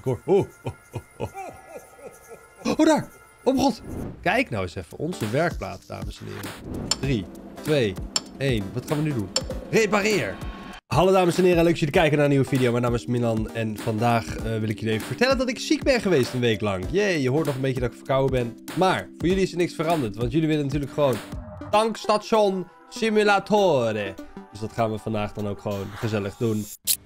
Ik hoor... Oh, oh, oh, oh. Oh, daar! Oh mijn god! Kijk nou eens even. Onze werkplaats, dames en heren. 3, 2, 1. Wat gaan we nu doen? Repareer! Hallo dames en heren, leuk dat jullie kijken naar een nieuwe video. Mijn naam is Milan en vandaag wil ik jullie even vertellen dat ik ziek ben geweest een week lang. Jee, je hoort nog een beetje dat ik verkouden ben. Maar voor jullie is er niks veranderd, want jullie willen natuurlijk gewoon tankstation simulatoren. Dus dat gaan we vandaag dan ook gewoon gezellig doen.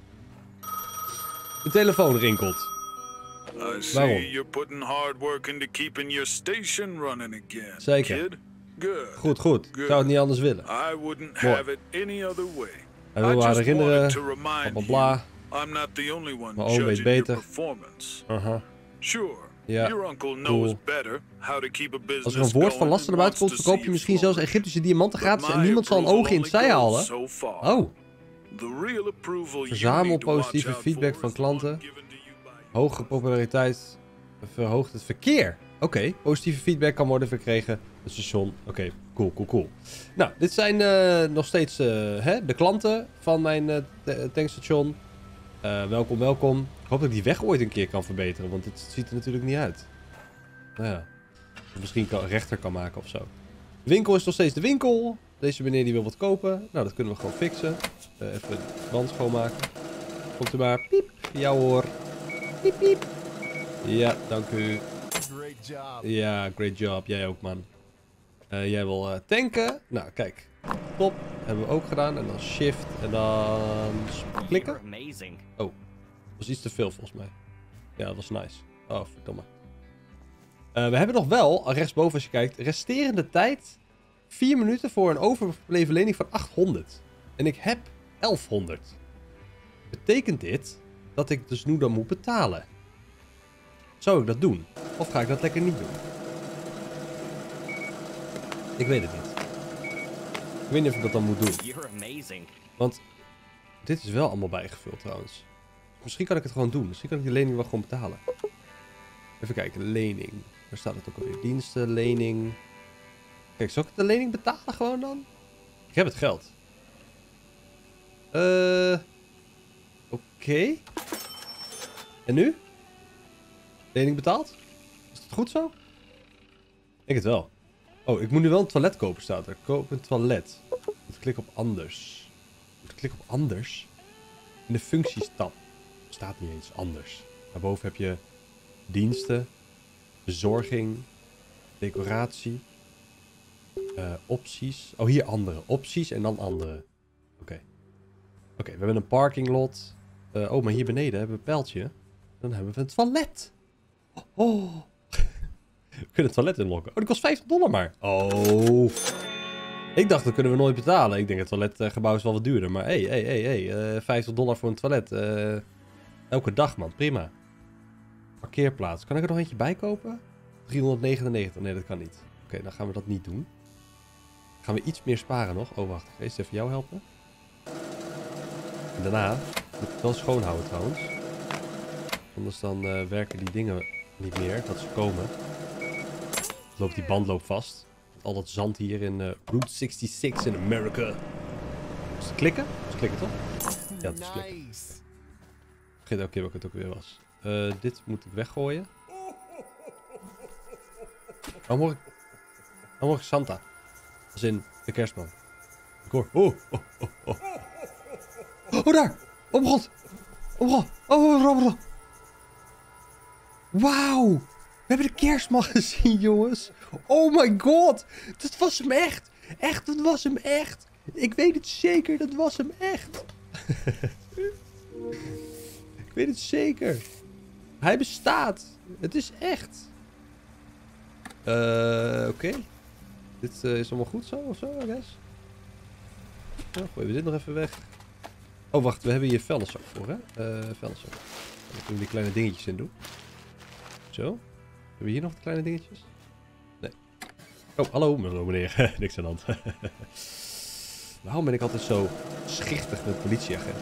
De telefoon rinkelt. I see Waarom? you're putting hard work into keeping your station running again. Zeker. Kid. Good. Goed, goed. Ik zou het niet anders willen. I wouldn't Mooi. have it any other way. Hij wil I haar just herinneren. wanted to remind Bla bla you, I'm not the only one Mijn oom weet judging your beter. performance. bla. Sure. Ja, Your uncle knows cool. better how to keep a business Als er een woord van going laster and naar buiten wants komt, to verkoop see je it misschien zelfs flowing. Egyptische diamanten But gratis en my niemand zal een approval oog in het only zij goes halen. so far. Oh, The real approval you verzamel need to watch positieve out feedback for van is klanten. one given to you by Hogere populariteit verhoogt het verkeer. Oké, positieve feedback kan worden verkregen. Het station. Oké, cool, cool, cool. Nou, dit zijn nog steeds de klanten van mijn tankstation. Welkom, welkom. Ik hoop dat ik die weg ooit een keer kan verbeteren, want dit ziet er natuurlijk niet uit. Nou ja, misschien rechter kan maken of zo. De winkel is nog steeds de winkel. Deze meneer die wil wat kopen. Nou, dat kunnen we gewoon fixen. Even de band schoonmaken. Komt u maar. Piep. Ja hoor. Piep, piep. Ja, dank u. Great job. Ja, great job. Jij ook, man. Jij wil tanken. Nou, kijk. Top. Hebben we ook gedaan. En dan shift. En dan klikken. Amazing. Oh, dat was iets te veel volgens mij. Ja, dat was nice. Oh, verdomme. We hebben nog wel, rechtsboven als je kijkt, resterende tijd 4 minuten voor een overbleven lening van 800. En ik heb 1100. Betekent dit dat ik dus nu dan moet betalen? Zou ik dat doen? Of ga ik dat lekker niet doen? Ik weet het niet. Ik weet niet of ik dat dan moet doen. You're amazing. Want dit is wel allemaal bijgevuld trouwens. Misschien kan ik het gewoon doen. Misschien kan ik die lening wel gewoon betalen. Even kijken, lening. Waar staat het ook alweer? Diensten, lening. Kijk, zal ik de lening betalen gewoon dan? Ik heb het geld. Oké. En nu? Lening betaald? Is het goed zo? Ik denk het wel. Oh, ik moet nu wel een toilet kopen, staat er. Koop een toilet. Ik klik op anders. Ik klik op anders. In de functies tab. Staat niet eens anders. Daarboven heb je diensten, bezorging, decoratie, opties. Oh, hier andere. Opties en dan andere. Oké. Oké, we hebben een parking lot. Oh, maar hier beneden hebben we een pijltje. Dan hebben we een toilet. Oh. We kunnen het toilet inlokken. Oh, die kost $50 maar. Oh. Ik dacht, dat kunnen we nooit betalen. Ik denk, het toiletgebouw is wel wat duurder. Maar hey. $50 voor een toilet. Elke dag, man. Prima. Parkeerplaats. Kan ik er nog eentje bij kopen? 399. Nee, dat kan niet. Oké, dan gaan we dat niet doen. Gaan we iets meer sparen nog. Oh, wacht. Ga eens even jou helpen. En daarna moet ik het wel schoonhouden trouwens. Anders dan werken die dingen niet meer. Dat ze komen. Die band loopt vast. Al dat zand hier in Route 66 in Amerika. Is het klikken? Is het klikken toch? Ja, het is klikken. Nice. Vergeet elke keer wat het ook weer was. Dit moet ik weggooien. Waarom hoor ik Santa? Als in de kerstman. Ik hoor... Oh daar! Oh mijn god! Oh mijn god! Oh. Wauw! We hebben de kerstman gezien, jongens. Oh my god! Dat was hem echt! Echt, dat was hem echt! Ik weet het zeker, dat was hem echt! Ik weet het zeker. Hij bestaat. Het is echt. Oké. Dit is allemaal goed zo of zo, I guess. Nou, gooien we dit nog even weg. Oh, wacht. We hebben hier vuilniszak voor, hè? Vuilniszak. Daar kunnen we die kleine dingetjes in doen. Zo. Hebben we hier nog de kleine dingetjes? Nee. Oh, hallo meneer. Niks aan de hand. Waarom ben ik altijd zo schichtig met politieagent?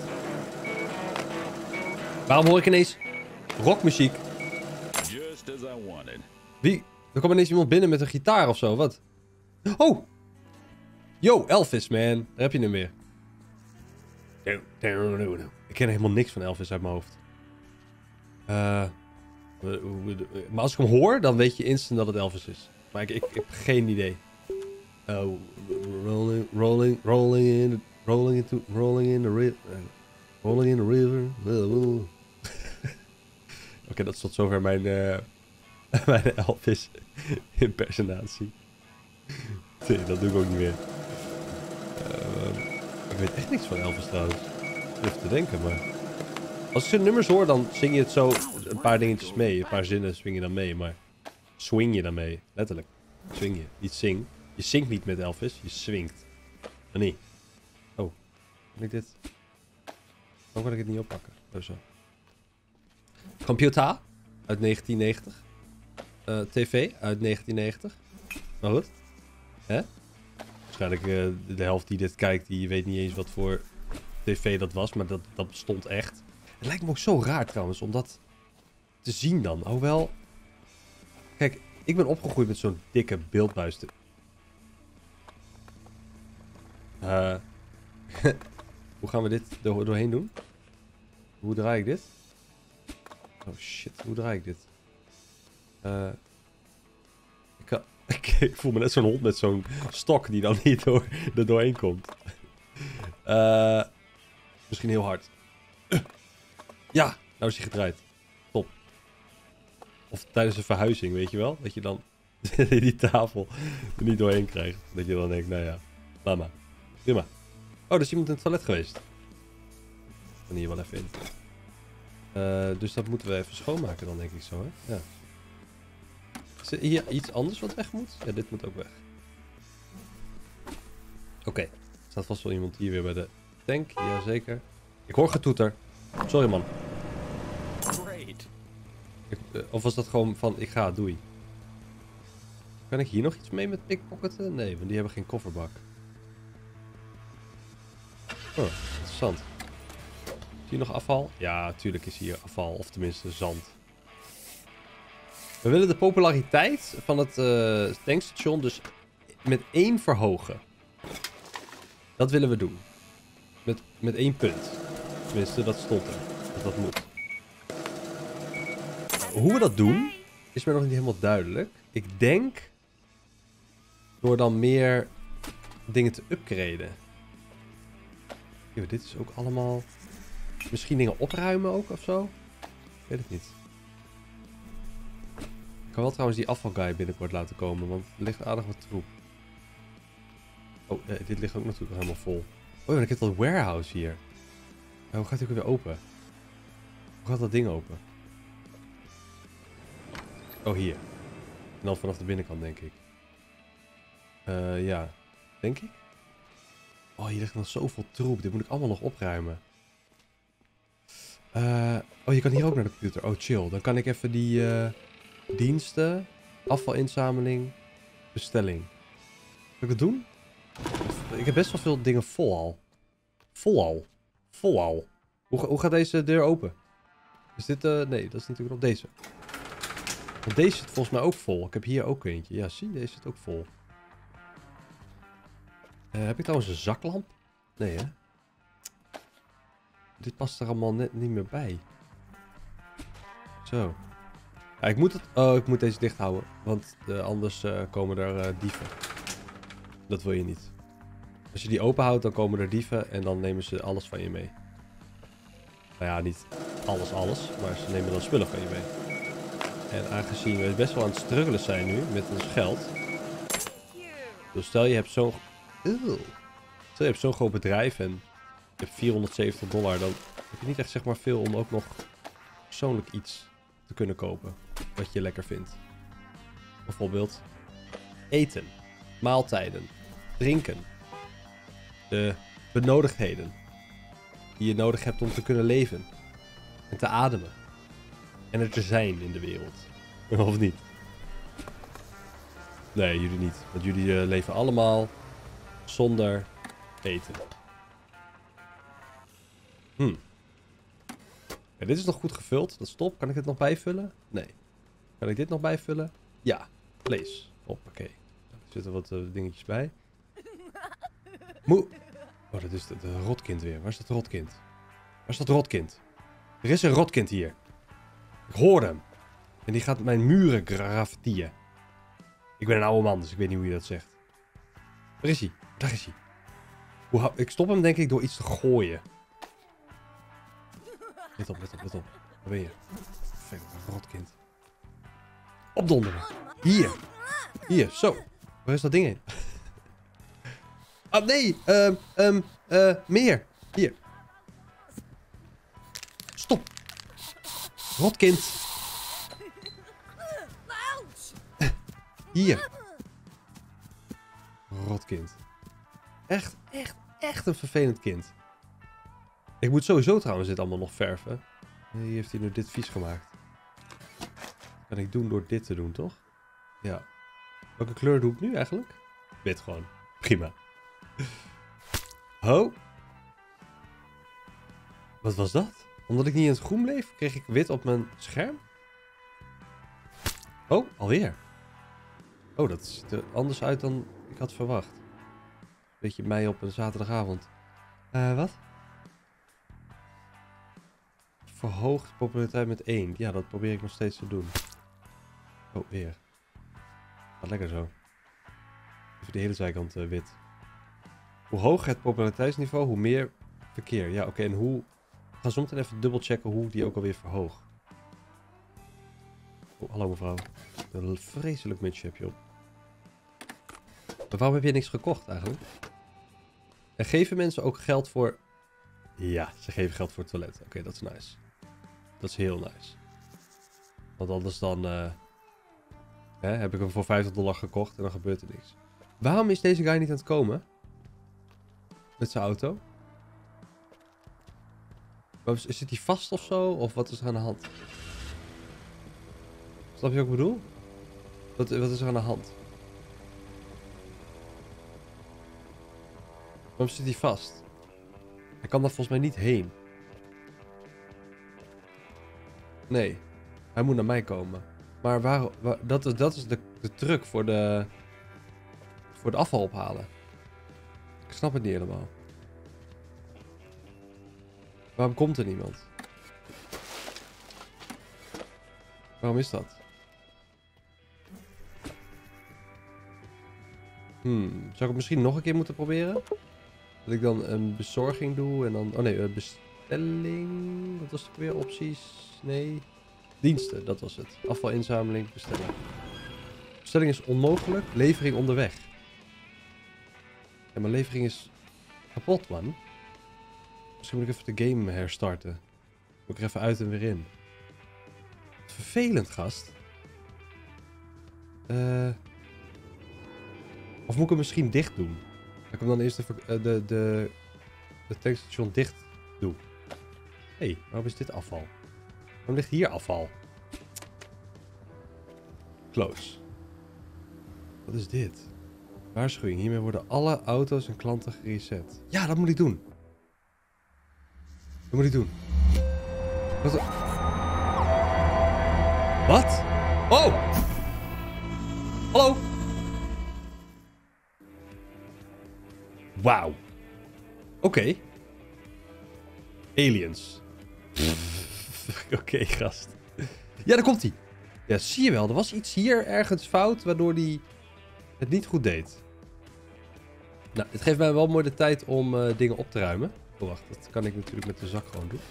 Waarom hoor ik ineens rockmuziek? just as I wanted. Wie? Er kwam ineens iemand binnen met een gitaar of zo, wat? Oh! Yo, Elvis, man. Daar heb je hem weer. Ik ken helemaal niks van Elvis uit mijn hoofd. Maar als ik hem hoor, dan weet je instant dat het Elvis is. Maar ik heb geen idee. Oh, rolling in the river. Oké, dat is tot zover mijn Elvis impersonatie. Nee, dat doe ik ook niet meer. Ik weet echt niks van Elvis trouwens. Ik durf te denken, maar... Als ik zijn nummers hoor, dan zing je het zo een paar dingetjes mee. Een paar zinnen swing je dan mee, maar... Swing je dan mee, letterlijk. Swing je, niet zing. Je zingt niet met Elvis, je swingt. Oh, nee. Oh, kan ik dit... Waarom kan ik het niet oppakken? Oh, zo. Computer uit 1990. TV uit 1990. Maar goed. Hè? Waarschijnlijk de helft die dit kijkt, die weet niet eens wat voor tv dat was. Maar dat bestond echt. Het lijkt me ook zo raar trouwens, om dat te zien dan. Hoewel... Kijk, ik ben opgegroeid met zo'n dikke beeldbuis. Hoe gaan we dit doorheen doen? Hoe draai ik dit? Oh shit, hoe draai ik dit? Ik voel me net zo'n hond met zo'n stok die dan niet er doorheen komt. Misschien heel hard. Ja, nou is hij gedraaid. Top. Of tijdens een verhuizing, weet je wel? Dat je dan die tafel er niet doorheen krijgt. Dat je dan denkt, nou ja, laat maar. Prima. Oh, er is iemand in het toilet geweest. Ik kan hier wel even in. Dus dat moeten we even schoonmaken dan, denk ik zo, hè? Ja. Is er hier iets anders wat weg moet? Ja, dit moet ook weg. Oké. Er staat vast wel iemand hier weer bij de tank. Jazeker. Ik hoor getoeter. Sorry, man. Great. Of was dat gewoon van, ik ga, doei. Kan ik hier nog iets mee met pickpocketen? Nee, want die hebben geen kofferbak. Oh, interessant. Is hier nog afval? Ja, natuurlijk is hier afval. Of tenminste zand. We willen de populariteit van het tankstation dus met 1 verhogen. Dat willen we doen. Met 1 punt. Tenminste, dat stond er. Dat moet. Hoe we dat doen, is me nog niet helemaal duidelijk. Ik denk... door dan meer dingen te upgraden. Yo, dit is ook allemaal... Misschien dingen opruimen ook of zo? Ik weet het niet. Ik kan wel trouwens die afvalguy binnenkort laten komen, want er ligt aardig wat troep. Oh, dit ligt ook natuurlijk helemaal vol. Oh ja, ik heb dat warehouse hier. Ja, hoe gaat die ook weer open? Hoe gaat dat ding open? Oh, hier. En dan vanaf de binnenkant, denk ik. Ja. Denk ik? Oh, hier ligt nog zoveel troep. Dit moet ik allemaal nog opruimen. Oh, je kan hier ook naar de computer. Oh, chill. Dan kan ik even die diensten, afvalinzameling, bestelling. Kan ik het doen? Ik heb best wel veel dingen vol al. Vol al. Hoe gaat deze deur open? Is dit, nee, dat is natuurlijk nog deze. Want deze zit volgens mij ook vol. Ik heb hier ook eentje. Ja, zie, deze zit ook vol. Heb ik trouwens een zaklamp? Nee, hè? Dit past er allemaal net niet meer bij. Zo. Ja, ik moet het... Oh, ik moet deze dicht houden. Want anders komen er dieven. Dat wil je niet. Als je die open houdt, dan komen er dieven en dan nemen ze alles van je mee. Nou ja, niet alles. Maar ze nemen dan spullen van je mee. En aangezien we best wel aan het struggelen zijn nu met ons geld. Dus stel je hebt zo'n... Stel je hebt zo'n groot bedrijf en je hebt $470. Dan heb je niet echt zeg maar veel om ook nog persoonlijk iets te kunnen kopen. Wat je lekker vindt. Bijvoorbeeld eten. Maaltijden. Drinken. De benodigdheden. Die je nodig hebt om te kunnen leven. En te ademen. En er te zijn in de wereld. Of niet? Nee, jullie niet. Want jullie leven allemaal zonder eten. Ja, dit is nog goed gevuld. Dat is top. Kan ik het nog bijvullen? Nee. Kan ik dit nog bijvullen? Ja. Vlees. Hoppakee. Er zitten wat dingetjes bij. Oh, dat is het rotkind weer. Waar is dat rotkind? Waar is dat rotkind? Er is een rotkind hier. Ik hoor hem. En die gaat mijn muren graffitiën. Ik ben een oude man, dus ik weet niet hoe je dat zegt. Waar is hij? Daar is hij. Ik stop hem denk ik door iets te gooien. Let op, let op, let op. Waar ben je? Vervelend, een rotkind. Opdonderen. Hier. Hier, zo. Waar is dat ding heen? Ah, nee. Meer. Hier. Stop. Rotkind. Hier. Rotkind. Echt een vervelend kind. Ik moet sowieso trouwens dit allemaal nog verven. Hier heeft hij nu dit vies gemaakt. Kan ik doen door dit te doen, toch? Ja. Welke kleur doe ik nu eigenlijk? Wit gewoon. Prima. Ho. Wat was dat? Omdat ik niet in het groen bleef, kreeg ik wit op mijn scherm? Oh, alweer. Oh, dat ziet er anders uit dan ik had verwacht. Beetje mij op een zaterdagavond. Wat? Verhoogt populariteit met 1. Ja, dat probeer ik nog steeds te doen. Oh, weer. Gaat lekker zo. Even de hele zijkant wit. Hoe hoger het populariteitsniveau, hoe meer verkeer. Ja, oké. En hoe... Ik ga zo meteen even dubbelchecken hoe ik die ook alweer verhoog. Oh, hallo mevrouw. Een vreselijk mutsje heb je op. Maar waarom heb je niks gekocht eigenlijk? En geven mensen ook geld voor... Ja, ze geven geld voor het toilet. Oké, dat is nice. Dat is heel nice. Want anders dan... heb ik hem voor $50 gekocht en dan gebeurt er niks. Waarom is deze guy niet aan het komen? Met zijn auto? Zit hij vast of zo? Of wat is er aan de hand? Snap je wat ik bedoel? Wat is er aan de hand? Waarom zit hij vast? Hij kan daar volgens mij niet heen. Nee. Hij moet naar mij komen. Maar dat is de truc voor de afval ophalen. Ik snap het niet helemaal. Waarom komt er niemand? Waarom is dat? Zou ik het misschien nog een keer moeten proberen? Dat ik dan een bezorging doe en dan... Oh nee, bestelling... Wat was het weer? Opties? Nee. Diensten, dat was het. Afvalinzameling, bestellen. Bestelling is onmogelijk. Levering onderweg. Ja, mijn levering is kapot, man. Misschien moet ik even de game herstarten. Moet ik er even uit en weer in. Vervelend, gast. Of moet ik hem misschien dicht doen? Dat ik hem dan eerst de tankstation dicht doe. Hé, waarom is dit afval? Waarom ligt hier afval? Close. Wat is dit? Waarschuwing. Hiermee worden alle auto's en klanten gereset. Ja, dat moet ik doen. Dat moet ik doen. Wat? Oh! Hallo? Wauw. Oké. Aliens. Oké, gast. Ja, daar komt hij. Ja, zie je wel. Er was iets hier ergens fout, waardoor hij het niet goed deed. Nou, het geeft mij wel mooi de tijd om dingen op te ruimen. Oh, wacht. Dat kan ik natuurlijk met de zak gewoon doen.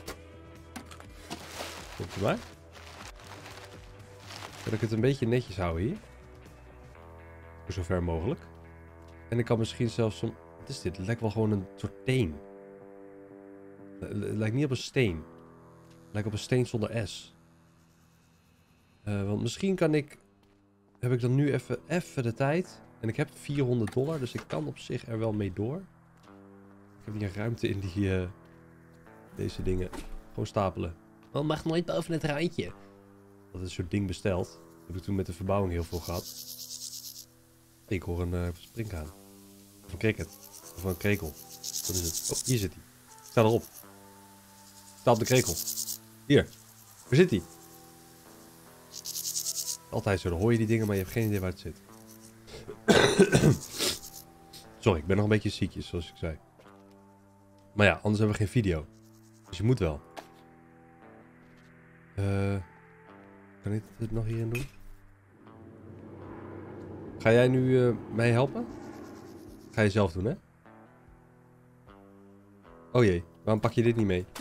Komt erbij. Wil ik het een beetje netjes houden hier. Voor zover mogelijk. En ik kan misschien zelfs wat is dit? Het lijkt wel gewoon een soort teen. Het lijkt niet op een steen. Het lijkt op een steen zonder S. Want misschien kan ik... Heb ik dan nu even de tijd. En ik heb $400, dus ik kan op zich er wel mee door. Ik heb hier ruimte in deze dingen. Gewoon stapelen. Oh, mag nooit boven het randje. Dat is een soort ding besteld. Dat heb ik toen met de verbouwing heel veel gehad. Ik hoor een springhaan. Of een cricket. Of een krekel. Wat is het? Oh, hier zit hij. Sta erop. Sta op de krekel. Hier. Waar zit hij? Altijd zo. Dan hoor je die dingen, maar je hebt geen idee waar het zit. Sorry, ik ben nog een beetje ziekjes, zoals ik zei. Maar ja, anders hebben we geen video. Dus je moet wel. Kan ik dit nog hierin doen? Ga jij nu mij helpen? Ga je zelf doen, hè? Oh jee, waarom pak je dit niet mee?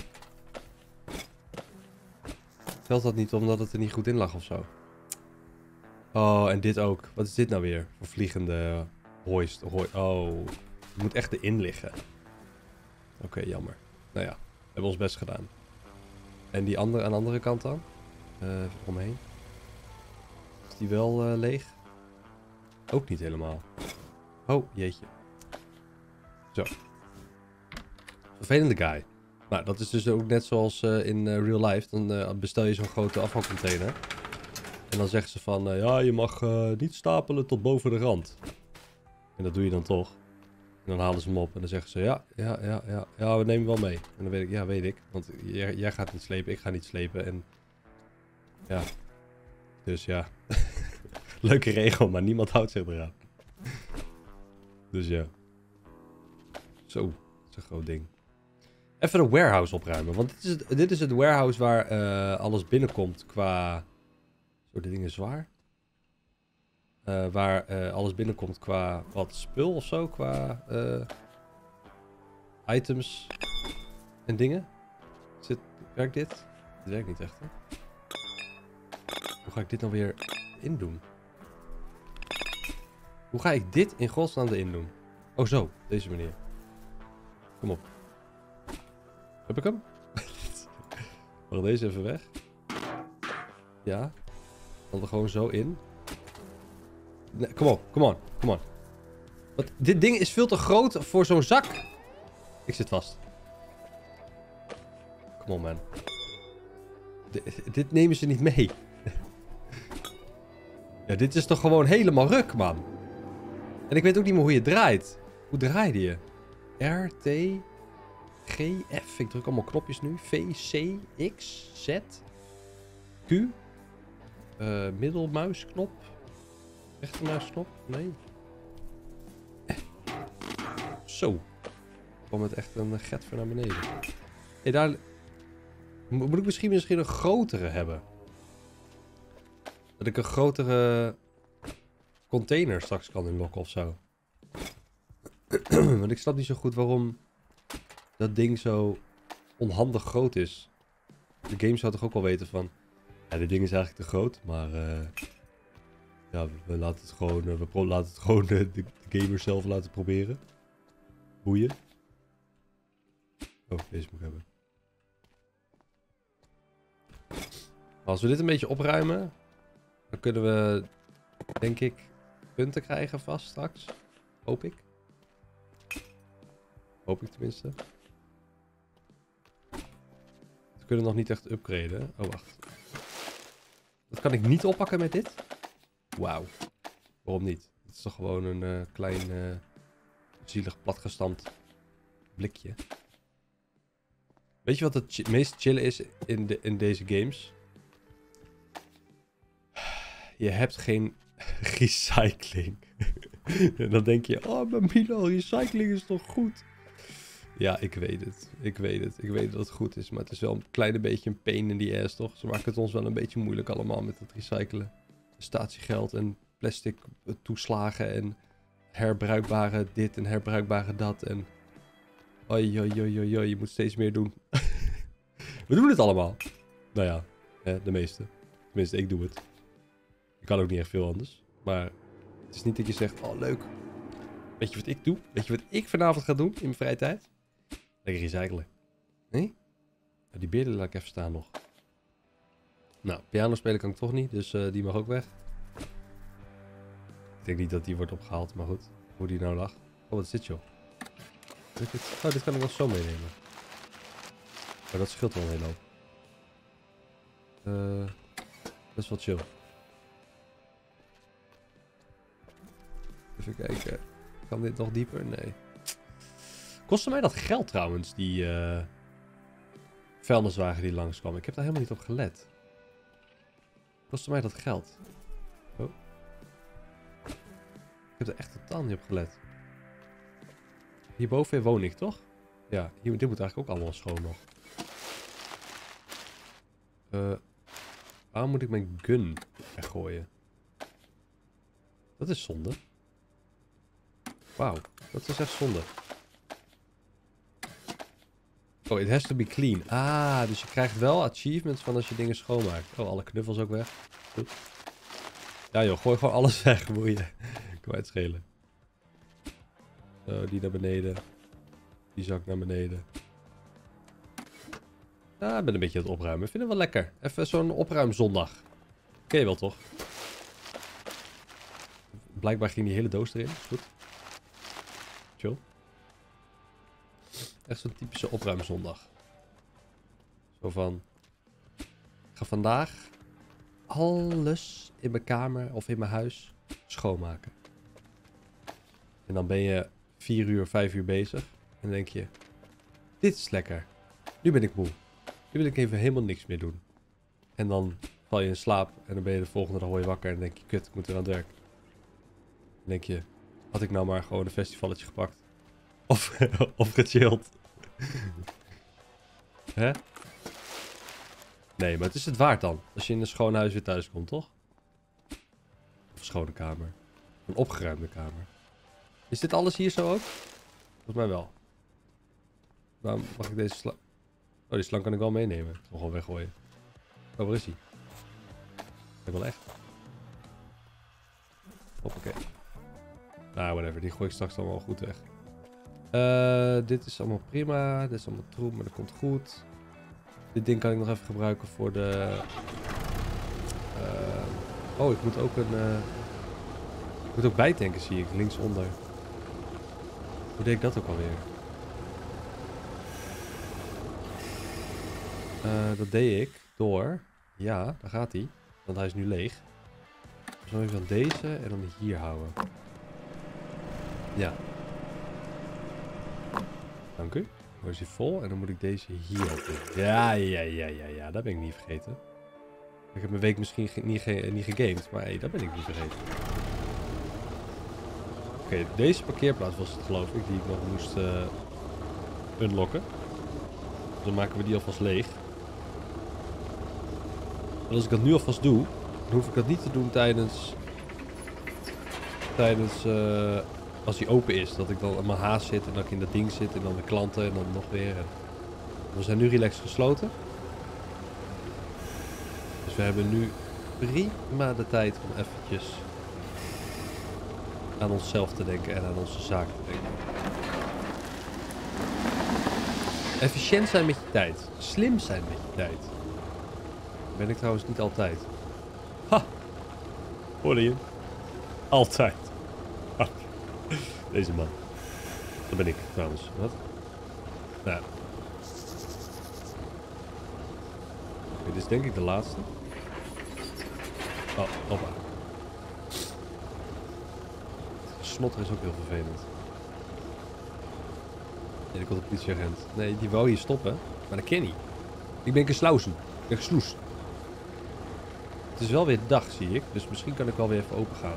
Geldt dat niet omdat het er niet goed in lag of zo? Oh, en dit ook. Wat is dit nou weer? Voor vliegende hoist. Oh, het moet echt erin liggen. Oké, jammer. Nou ja, we hebben ons best gedaan. En die andere aan de andere kant dan? Even omheen. Is die wel leeg? Ook niet helemaal. Oh, jeetje. Zo. Vervelende guy. Nou, dat is dus ook net zoals in real life. Dan bestel je zo'n grote afvalcontainer. En dan zeggen ze van, ja, je mag niet stapelen tot boven de rand. En dat doe je dan toch. En dan halen ze hem op en dan zeggen ze, ja, we nemen wel mee. En dan weet ik, ja, weet ik. Want jij gaat niet slepen, ik ga niet slepen. En ja, dus ja. Leuke regel, maar niemand houdt zich eraan. Dus ja. Zo, dat is een groot ding. Even de warehouse opruimen, want dit is het warehouse waar alles binnenkomt qua... Zo, dit ding is zwaar. Waar alles binnenkomt qua wat spul of zo, qua items en dingen. Werkt dit? Dit werkt niet echt, hè? Hoe ga ik dit nou weer in doen? Hoe ga ik dit in godsnaam erin doen? Oh zo, deze manier. Kom op. Heb ik hem? Mag deze even weg? Ja. Dan er gewoon zo in. Nee, kom op, come on. Wat, dit ding is veel te groot voor zo'n zak. Ik zit vast. Kom on, man. Dit nemen ze niet mee. Ja, dit is toch gewoon helemaal ruk, man. En ik weet ook niet meer hoe je draait. Hoe draaide je? R, T, G, F. Ik druk allemaal knopjes nu. V, C, X, Z, Q. Middelmuisknop. Rechtermuisknop? Nee. Zo. Kwam het echt een get voor naar beneden. Hey, daar... Moet ik misschien een grotere hebben? Dat ik een grotere container straks kan inlokken of zo. Want ik snap niet zo goed waarom dat ding zo onhandig groot is. De game zou toch ook wel weten van... Ja, dit ding is eigenlijk te groot, maar... ja, we laten het gewoon... laten het gewoon de gamers zelf laten proberen. Boeien. Oh, deze moet ik hebben. Als we dit een beetje opruimen... Dan kunnen we... Denk ik... Punten krijgen vast straks. Hoop ik. Hoop ik tenminste. We kunnen nog niet echt upgraden. Oh, wacht. Dat kan ik niet oppakken met dit? Wauw. Waarom niet? Het is toch gewoon een klein... zielig platgestampt blikje. Weet je wat het meest chillen is in deze games? Je hebt geen recycling. En dan denk je, oh, maar Milo, recycling is toch goed? Ja, ik weet het. Ik weet dat het goed is, maar het is wel een klein beetje een pain in the ass, toch? Ze maken het ons wel een beetje moeilijk allemaal met het recyclen. Statiegeld en plastic toeslagen en herbruikbare dit en herbruikbare dat en... Oi, je moet steeds meer doen. We doen het allemaal. Nou ja, de meeste. Tenminste, ik doe het. Ik kan ook niet echt veel anders. Maar het is niet dat je zegt, oh leuk. Weet je wat ik doe? Weet je wat ik vanavond ga doen in mijn vrije tijd? Lekker recyclen. Nee? Nou, die beerden laat ik even staan nog. Nou, piano spelen kan ik toch niet, dus die mag ook weg. Ik denk niet dat die wordt opgehaald, maar goed. Hoe die nou lag. Oh, wat is dit joh? Oh, dit kan ik wel zo meenemen. Maar dat scheelt wel een hele hoop. Dat is wel chill. Even kijken. Kan dit nog dieper? Nee. Kostte mij dat geld trouwens, die vuilniswagen die langskwam? Ik heb daar helemaal niet op gelet. Kostte mij dat geld? Oh. Ik heb er echt totaal niet op gelet. Hierboven woon ik, toch? Ja, dit moet eigenlijk ook allemaal schoon nog. Waarom moet ik mijn gun weggooien? Dat is zonde. Wauw, dat is echt zonde. Oh, it has to be clean. Ah, dus je krijgt wel achievements van als je dingen schoonmaakt. Oh, alle knuffels ook weg. Goed. Ja joh, gooi gewoon alles weg, boeien. Kwijtschelen. Zo, die naar beneden. Die zak naar beneden. Ja, ik ben een beetje aan het opruimen. Ik vind het wel lekker. Even zo'n opruimzondag. Ken je wel, toch? Blijkbaar ging die hele doos erin. Is goed. Chill. Echt zo'n typische opruimzondag. Zo van... Ik ga vandaag alles in mijn kamer of in mijn huis schoonmaken. En dan ben je 4 uur, 5 uur bezig. En dan denk je... Dit is lekker. Nu ben ik moe. Nu wil ik even helemaal niks meer doen. En dan val je in slaap. En dan ben je de volgende dag weer wakker. En dan denk je, kut, ik moet weer aan het werk. Dan denk je, had ik nou maar gewoon een festivalletje gepakt. Of gechilled. Hè? Nee, maar het is het waard dan. Als je in een schoon huis weer thuis komt, toch? Of een schone kamer. Een opgeruimde kamer. Is dit alles hier zo ook? Volgens mij wel. Waarom mag ik deze slang... Oh, die slang kan ik wel meenemen. Ik zal gewoon weggooien. Oh, waar is hij? Ik wel echt. Hoppakee. Nou, whatever. Die gooi ik straks allemaal goed weg. Dit is allemaal prima. Dit is allemaal troep, maar dat komt goed. Dit ding kan ik nog even gebruiken voor de... Oh, ik moet ook een... Ik moet ook bijtanken, zie ik. Linksonder. Hoe deed ik dat ook alweer? Dat deed ik door... Ja, daar gaat hij. Want hij is nu leeg. Dus dan even dan deze en dan hier houden. Ja. Dank u. Dan is hij vol en dan moet ik deze hier op doen. Ja. Dat ben ik niet vergeten. Ik heb mijn week misschien niet gegamed, maar hey, dat ben ik niet vergeten. Oké, deze parkeerplaats was het geloof ik, die ik nog moest unlocken. Dus dan maken we die alvast leeg. En als ik dat nu alvast doe, dan hoef ik dat niet te doen tijdens als die open is. Dat ik dan aan mijn haast zit en dat ik in dat ding zit en dan de klanten en dan nog weer. We zijn nu relaxed gesloten. Dus we hebben nu prima de tijd om eventjes aan onszelf te denken en aan onze zaak te denken. Efficiënt zijn met je tijd. Slim zijn met je tijd. Dat ben ik trouwens niet altijd. Ha! Hoorde je? Altijd. Ha. Deze man. Dat ben ik trouwens. Wat? Nou. Dit is denk ik de laatste. Oh, hoppa. Snotter is ook heel vervelend. Nee, ik komt de politieagent. Nee, die wou hier stoppen. Maar dat ken niet. Ik ben gesloten. Ik ben gesloest. Het is wel weer dag, zie ik. Dus misschien kan ik wel weer even open gaan.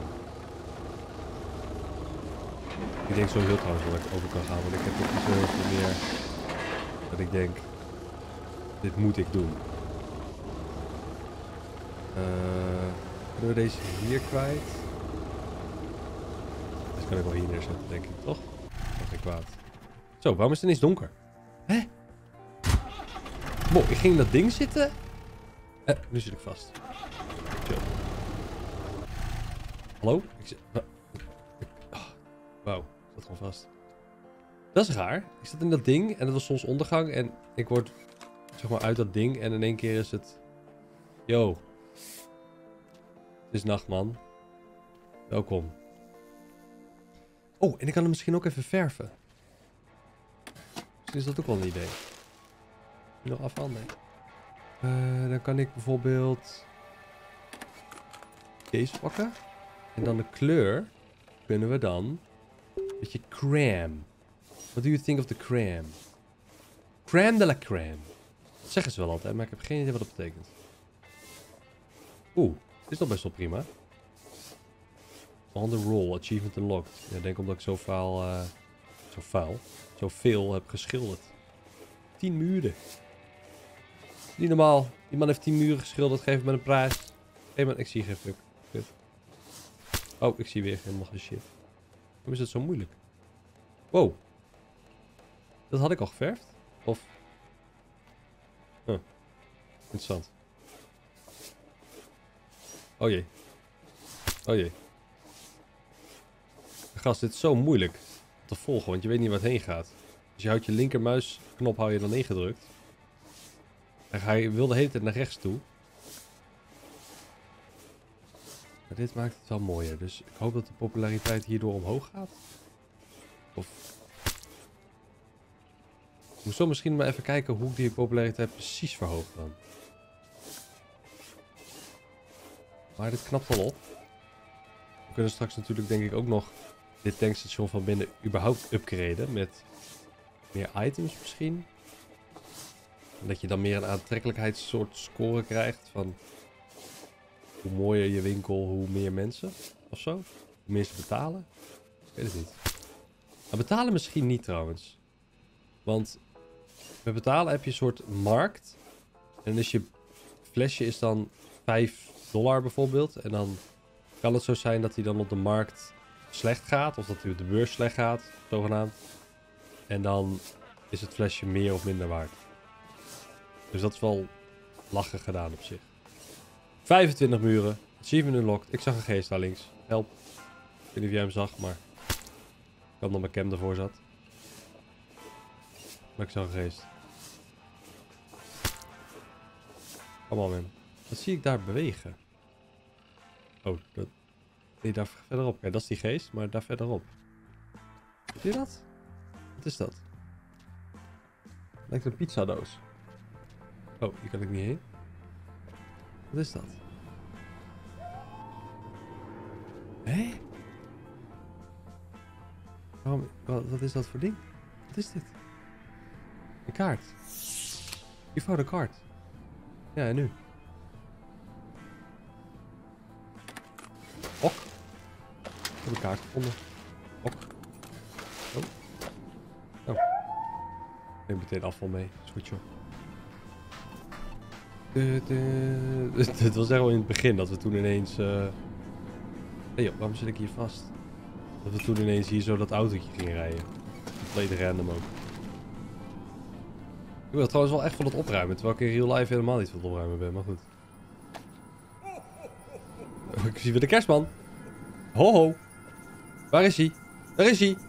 Ik denk sowieso trouwens wel dat ik open kan gaan. Want ik heb ook niet zo heel veel meer dat ik denk... Dit moet ik doen. Kunnen we deze hier kwijt? Deze kan ik wel hier neerzetten, denk ik, toch? Oké, kwaad. Zo, waarom is het ineens donker? Hè? Wow, ik ging in dat ding zitten. Nu zit ik vast. Chill. Hallo? Wauw, ik zat gewoon vast. Dat is raar. Ik zat in dat ding en het was zonsondergang en ik word zeg maar uit dat ding en in één keer is het... Yo. Het is nacht, man. Welkom. Oh, en ik kan hem misschien ook even verven. Misschien is dat ook wel een idee. Nog afhanden. Dan kan ik bijvoorbeeld deze pakken. En dan de kleur kunnen we dan... Beetje crème. What do you think of the crème? Crème de la crème. Dat zeggen ze wel altijd, maar ik heb geen idee wat dat betekent. Oeh, dit is nog best wel prima. On the roll, achievement unlocked. Ja, ik denk omdat ik zoveel heb geschilderd. 10 muren. Niet normaal. Die man heeft 10 muren geschilderd. Geef hem met een prijs. Ik zie geen fuck. Kut. Oh, ik zie weer helemaal geen shit. Hoe is het zo moeilijk? Wow. Dat had ik al geverfd? Of... Interessant. Oh jee. Oh jee. Gast, dit is zo moeilijk te volgen, want je weet niet waar het heen gaat. Dus je houdt je linkermuisknop hou je dan ingedrukt. En hij wil de hele tijd naar rechts toe. Maar dit maakt het wel mooier. Dus ik hoop dat de populariteit hierdoor omhoog gaat. Of... Ik moet zo misschien maar even kijken hoe ik die populariteit precies verhoog dan. Maar dit knapt al op. We kunnen straks natuurlijk denk ik ook nog dit tankstation van binnen überhaupt upgraden met meer items misschien. En dat je dan meer een aantrekkelijkheidssoort score krijgt van hoe mooier je winkel, hoe meer mensen of zo. Hoe meer ze betalen. Ik weet het niet. Maar betalen misschien niet trouwens. Want met betalen heb je een soort markt. En dus je flesje is dan $5 bijvoorbeeld. En dan kan het zo zijn dat hij dan op de markt slecht gaat. Of dat hij op de beurs slecht gaat, zogenaamd. En dan is het flesje meer of minder waard. Dus dat is wel lachen gedaan op zich. 25 muren. Achievement unlocked. Ik zag een geest daar links. Help. Ik weet niet of jij hem zag, maar... Ik had nog mijn cam ervoor zat. Maar ik zag een geest. Kom on, man. Wat zie ik daar bewegen? Oh, dat... Nee, daar verderop. Ja, dat is die geest, maar daar verderop. Zie je dat? Wat is dat? Lijkt een pizzadoos. Oh, hier kan ik niet heen. Wat is dat? Hé? Waarom? Wat is dat voor ding? Wat is dit? Een kaart. Je fout een kaart. Ja, en nu? Ok. Ik heb een kaart gevonden. Ok. Oh. Oh. Ik neem meteen afval mee. Is goed, joh. Het was echt wel in het begin dat we toen ineens... Hey joh, waarom zit ik hier vast? Dat we toen ineens hier zo dat autootje gingen rijden. Compleet random ook. Ik wil trouwens wel echt van het opruimen, terwijl ik in real life helemaal niet van het opruimen ben, maar goed. Oh, ik zie weer de kerstman. Ho ho. Waar is hij? Daar is hij.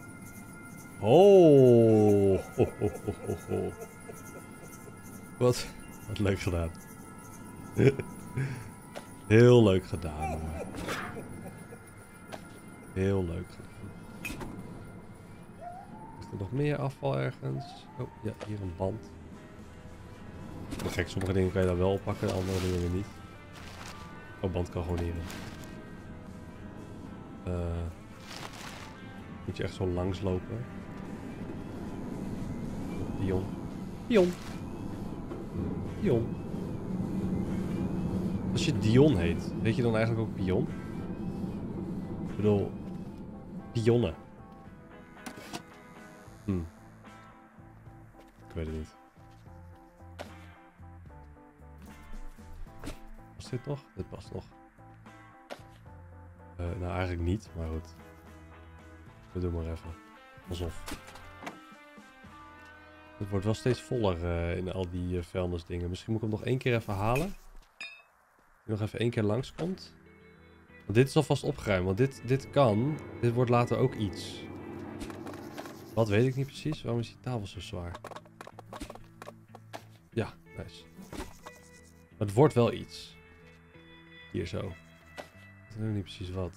Oh. Ho, ho, ho, ho, ho. Wat leuk gedaan. Heel leuk gedaan. Hoor. Heel leuk gedaan. Is er nog meer afval ergens? Oh, ja, hier een band. Maar gek, sommige dingen kan je dan wel oppakken, andere dingen weer niet. Oh, band kan gewoon hierin. Moet je echt zo langs lopen. Pion. Pion. Pion. Als je Dion heet, heet je dan eigenlijk ook Pion? Ik bedoel, pionnen. Ik weet het niet. Past dit nog? Dit past nog. Nou, eigenlijk niet, maar goed. We doen maar even. Alsof. Het wordt wel steeds voller in al die vuilnisdingen. Misschien moet ik hem nog één keer even halen. Nog even één keer langskomt. Want dit is alvast opgeruimd. Want dit kan. Dit wordt later ook iets. Wat weet ik niet precies. Waarom is die tafel zo zwaar? Ja, nice. Maar het wordt wel iets. Hier zo. Ik weet nog niet precies wat.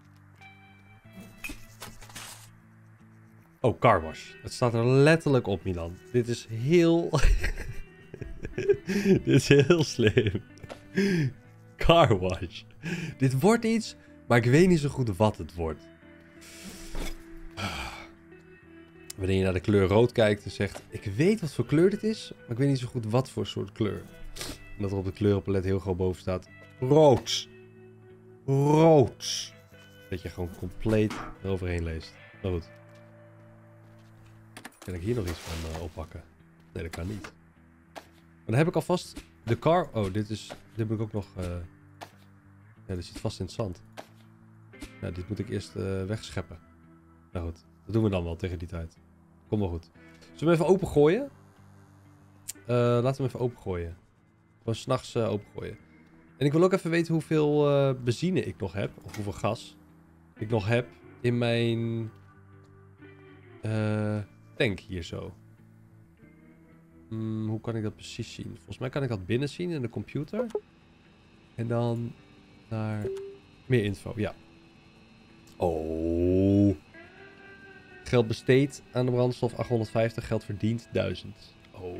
Oh, car wash. Het staat er letterlijk op, Milan. Dit is heel... Dit is heel slim. Car wash. Dit wordt iets, maar ik weet niet zo goed wat het wordt. Wanneer je naar de kleur rood kijkt en zegt... Ik weet wat voor kleur dit is, maar ik weet niet zo goed wat voor soort kleur. En dat er op de kleurenpalet heel groot boven staat... Rood. Rood. Dat je gewoon compleet eroverheen leest. Maar goed. Kan ik hier nog iets van oppakken? Nee, dat kan niet. Maar dan heb ik alvast De car... Oh, dit moet ik ook nog... Ja, dit zit vast in het zand. Ja, dit moet ik eerst wegscheppen. Nou goed, dat doen we dan wel tegen die tijd. Komt wel goed. Zullen we hem even opengooien? Laten we hem even opengooien. Gewoon 's nachts opengooien. En ik wil ook even weten hoeveel benzine ik nog heb. Of hoeveel gas ik nog heb in mijn tank hier zo. Hoe kan ik dat precies zien? Volgens mij kan ik dat binnen zien in de computer. En dan naar meer info. Ja. Oh. Geld besteed aan de brandstof 850. Geld verdiend 1000. Oh.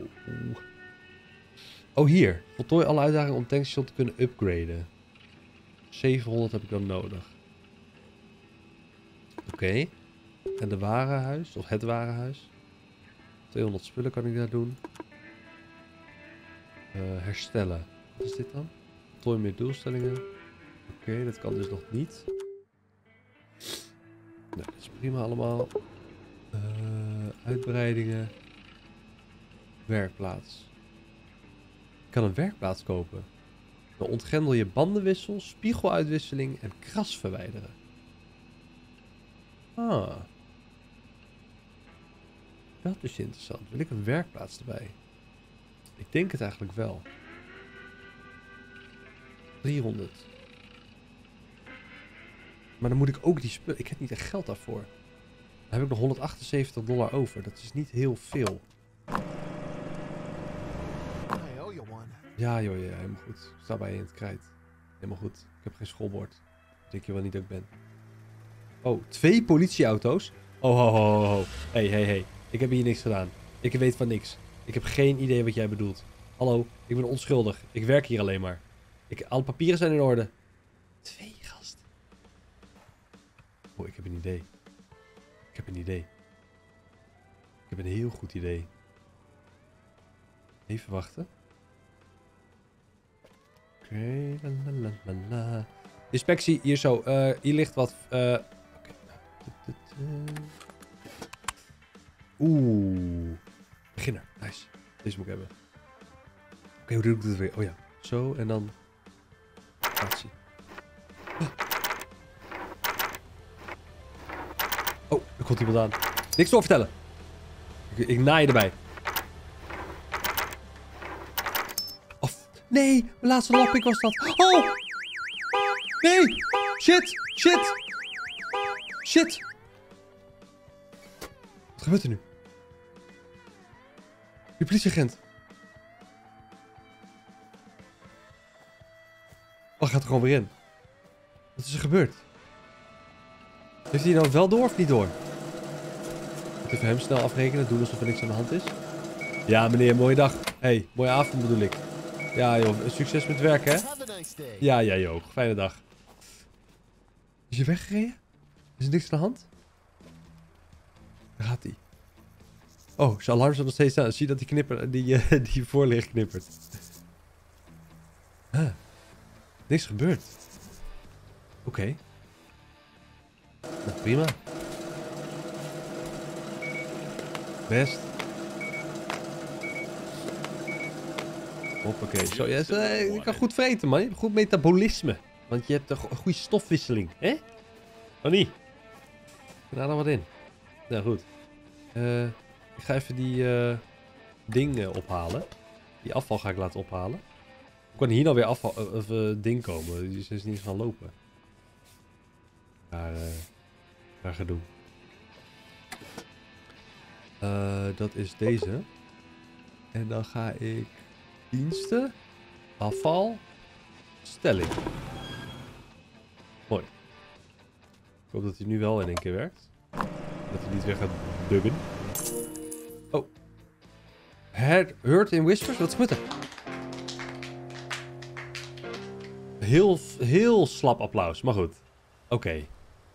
Oh, hier. Voltooi alle uitdagingen om tankstation te kunnen upgraden. 700 heb ik dan nodig. Oké. En de warenhuis. Of het warenhuis. 200 spullen kan ik daar doen. Herstellen. Wat is dit dan? Voltooi meer doelstellingen. Oké, dat kan dus nog niet. Nou, dat is prima allemaal. Uitbreidingen. Werkplaats. Ik kan een werkplaats kopen. Dan ontgrendel je bandenwissel, spiegeluitwisseling en kras verwijderen. Ah. Dat is interessant. Wil ik een werkplaats erbij? Ik denk het eigenlijk wel. 300. Maar dan moet ik ook die spullen... Ik heb niet echt geld daarvoor. Dan heb ik nog $178 over. Dat is niet heel veel. Ja joh, ja, helemaal goed. Ik sta bij je in het krijt. Helemaal goed. Ik heb geen schoolbord. Denk je wel niet dat ik ben. Oh, 2 politieauto's? Oh, ho, ho, ho, ho. Hey. Ik heb hier niks gedaan. Ik weet van niks. Ik heb geen idee wat jij bedoelt. Hallo, ik ben onschuldig. Ik werk hier alleen maar. Alle papieren zijn in orde. 2 gasten. Oh, ik heb een idee. Ik heb een heel goed idee. Even wachten. Oké, la. Inspectie, hier zo. Hier ligt wat. Oké. Oeh. Beginner, nice. Deze moet ik hebben. Oké, hoe doe ik dit weer? Oh ja, zo en dan. Actie. Oh, er komt iemand aan. Niks doorvertellen. Ik naai je erbij. Nee, mijn laatste lapping was dat. Oh! Nee! Shit! Wat gebeurt er nu? Die politieagent. Oh, gaat er gewoon weer in. Wat is er gebeurd? Heeft hij nou wel door of niet door? Even hem snel afrekenen. Doen alsof er niks aan de hand is. Ja, meneer, mooie dag. Hey, mooie avond bedoel ik. Ja, joh. Succes met werk, hè? Ja, jij ook. Fijne dag. Is je weggereden? Is er niks aan de hand? Daar gaat hij. Oh, zijn alarm staat nog steeds aan. Zie dat die knipper, die voorlicht knippert. Huh. Niks gebeurd. Oké. Nou, prima. Best. Hoppakee. Zo, je kan goed vreten, man. Je hebt goed metabolisme. Want je hebt een goede stofwisseling, hè? Oh, niet? Ik er nog wat in. Nou, goed. Ik ga even die ding ophalen. Die afval ga ik laten ophalen. Hoe kan hier nou weer afval of ding komen? Die is niet eens gaan lopen. Daar gedoe. Dat is deze. En dan ga ik diensten, afval, stelling. Mooi. Ik hoop dat hij nu wel in één keer werkt. Dat hij niet weer gaat buggen. Oh. Heard in whispers? Wat gebeurt er? Heel slap applaus, maar goed. Oké.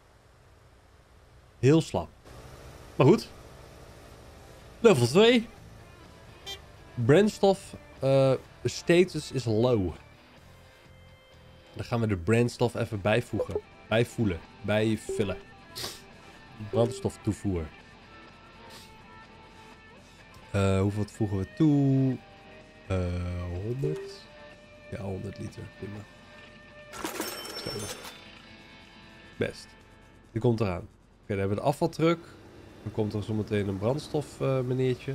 Heel slap. Maar goed. Level 2. Brandstof status is low. Dan gaan we de brandstof even bijvoegen. Bijvoelen. Bijvullen. Brandstof toevoer. Hoeveel voegen we toe? 100. Ja, 100 liter. Prima. Stellen. Best. Die komt eraan. Oké, dan hebben we de afvaltruck. Dan komt er zometeen een brandstof meneertje.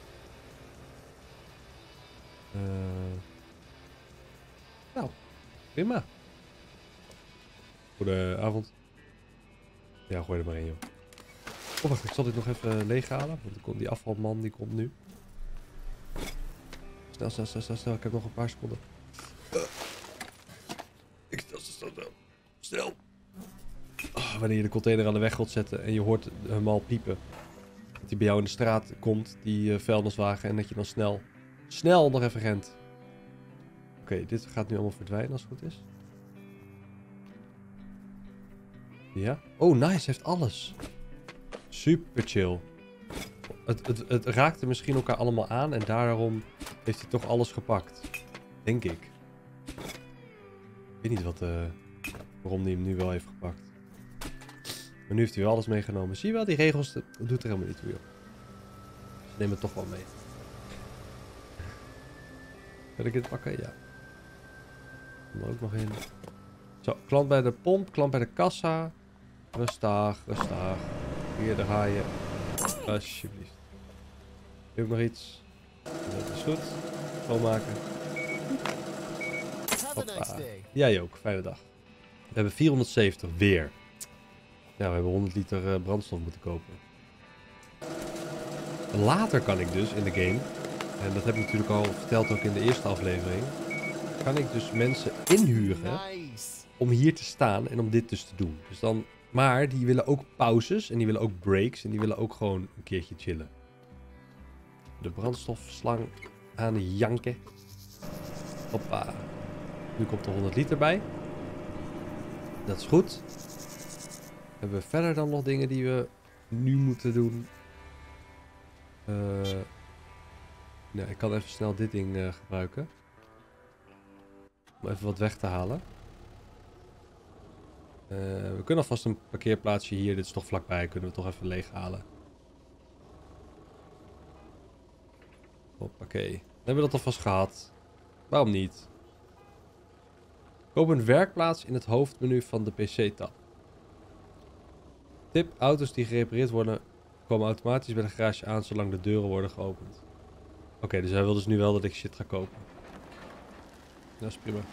Nou, prima. Goedenavond. Ja, gooi er maar in, joh. Oh, wacht, ik zal dit nog even leeghalen. Want die afvalman die komt nu. Snel. Ik heb nog een paar seconden. Snel. Oh, wanneer je de container aan de weg wilt zetten en je hoort hem al piepen. Dat hij bij jou in de straat komt, die vuilniswagen. En dat je dan snel nog even rent. Oké, dit gaat nu allemaal verdwijnen als het goed is. Ja. Oh, nice. Hij heeft alles. Super chill. Het raakte misschien elkaar allemaal aan. En daarom heeft hij toch alles gepakt. Denk ik. Ik weet niet waarom hij hem nu wel heeft gepakt. Maar nu heeft hij wel alles meegenomen. Zie je wel, die regels, dat doet er helemaal niet toe, joh. Ze nemen het toch wel mee. Kan ik dit pakken? Ja. Kom er ook nog in. Zo, klant bij de pomp, klant bij de kassa. Rustig. Hier, daar ga je. Alsjeblieft. Heb ik nog iets? Dat is goed. Schoonmaken. Hoppa. Jij ook, fijne dag. We hebben 470 weer. Ja, we hebben 100 liter brandstof moeten kopen. Later kan ik dus in de game, en dat heb ik natuurlijk al verteld ook in de eerste aflevering, kan ik dus mensen inhuren om hier te staan en om dit dus te doen. Dus dan, maar die willen ook pauzes en die willen ook breaks en die willen ook gewoon een keertje chillen. De brandstofslang aan de janken. Hoppa. Nu komt er 100 liter bij. Dat is goed. Hebben we verder dan nog dingen die we nu moeten doen? Nou, ik kan even snel dit ding gebruiken. Om even wat weg te halen. We kunnen alvast een parkeerplaatsje hier. Dit is toch vlakbij. Kunnen we toch even leeghalen. Hoppakee. Dan hebben we dat alvast gehad. Waarom niet? Koop een werkplaats in het hoofdmenu van de PC-tab. Tip, auto's die gerepareerd worden komen automatisch bij de garage aan zolang de deuren worden geopend. Oké, dus hij wil dus nu wel dat ik shit ga kopen. Dat is prima.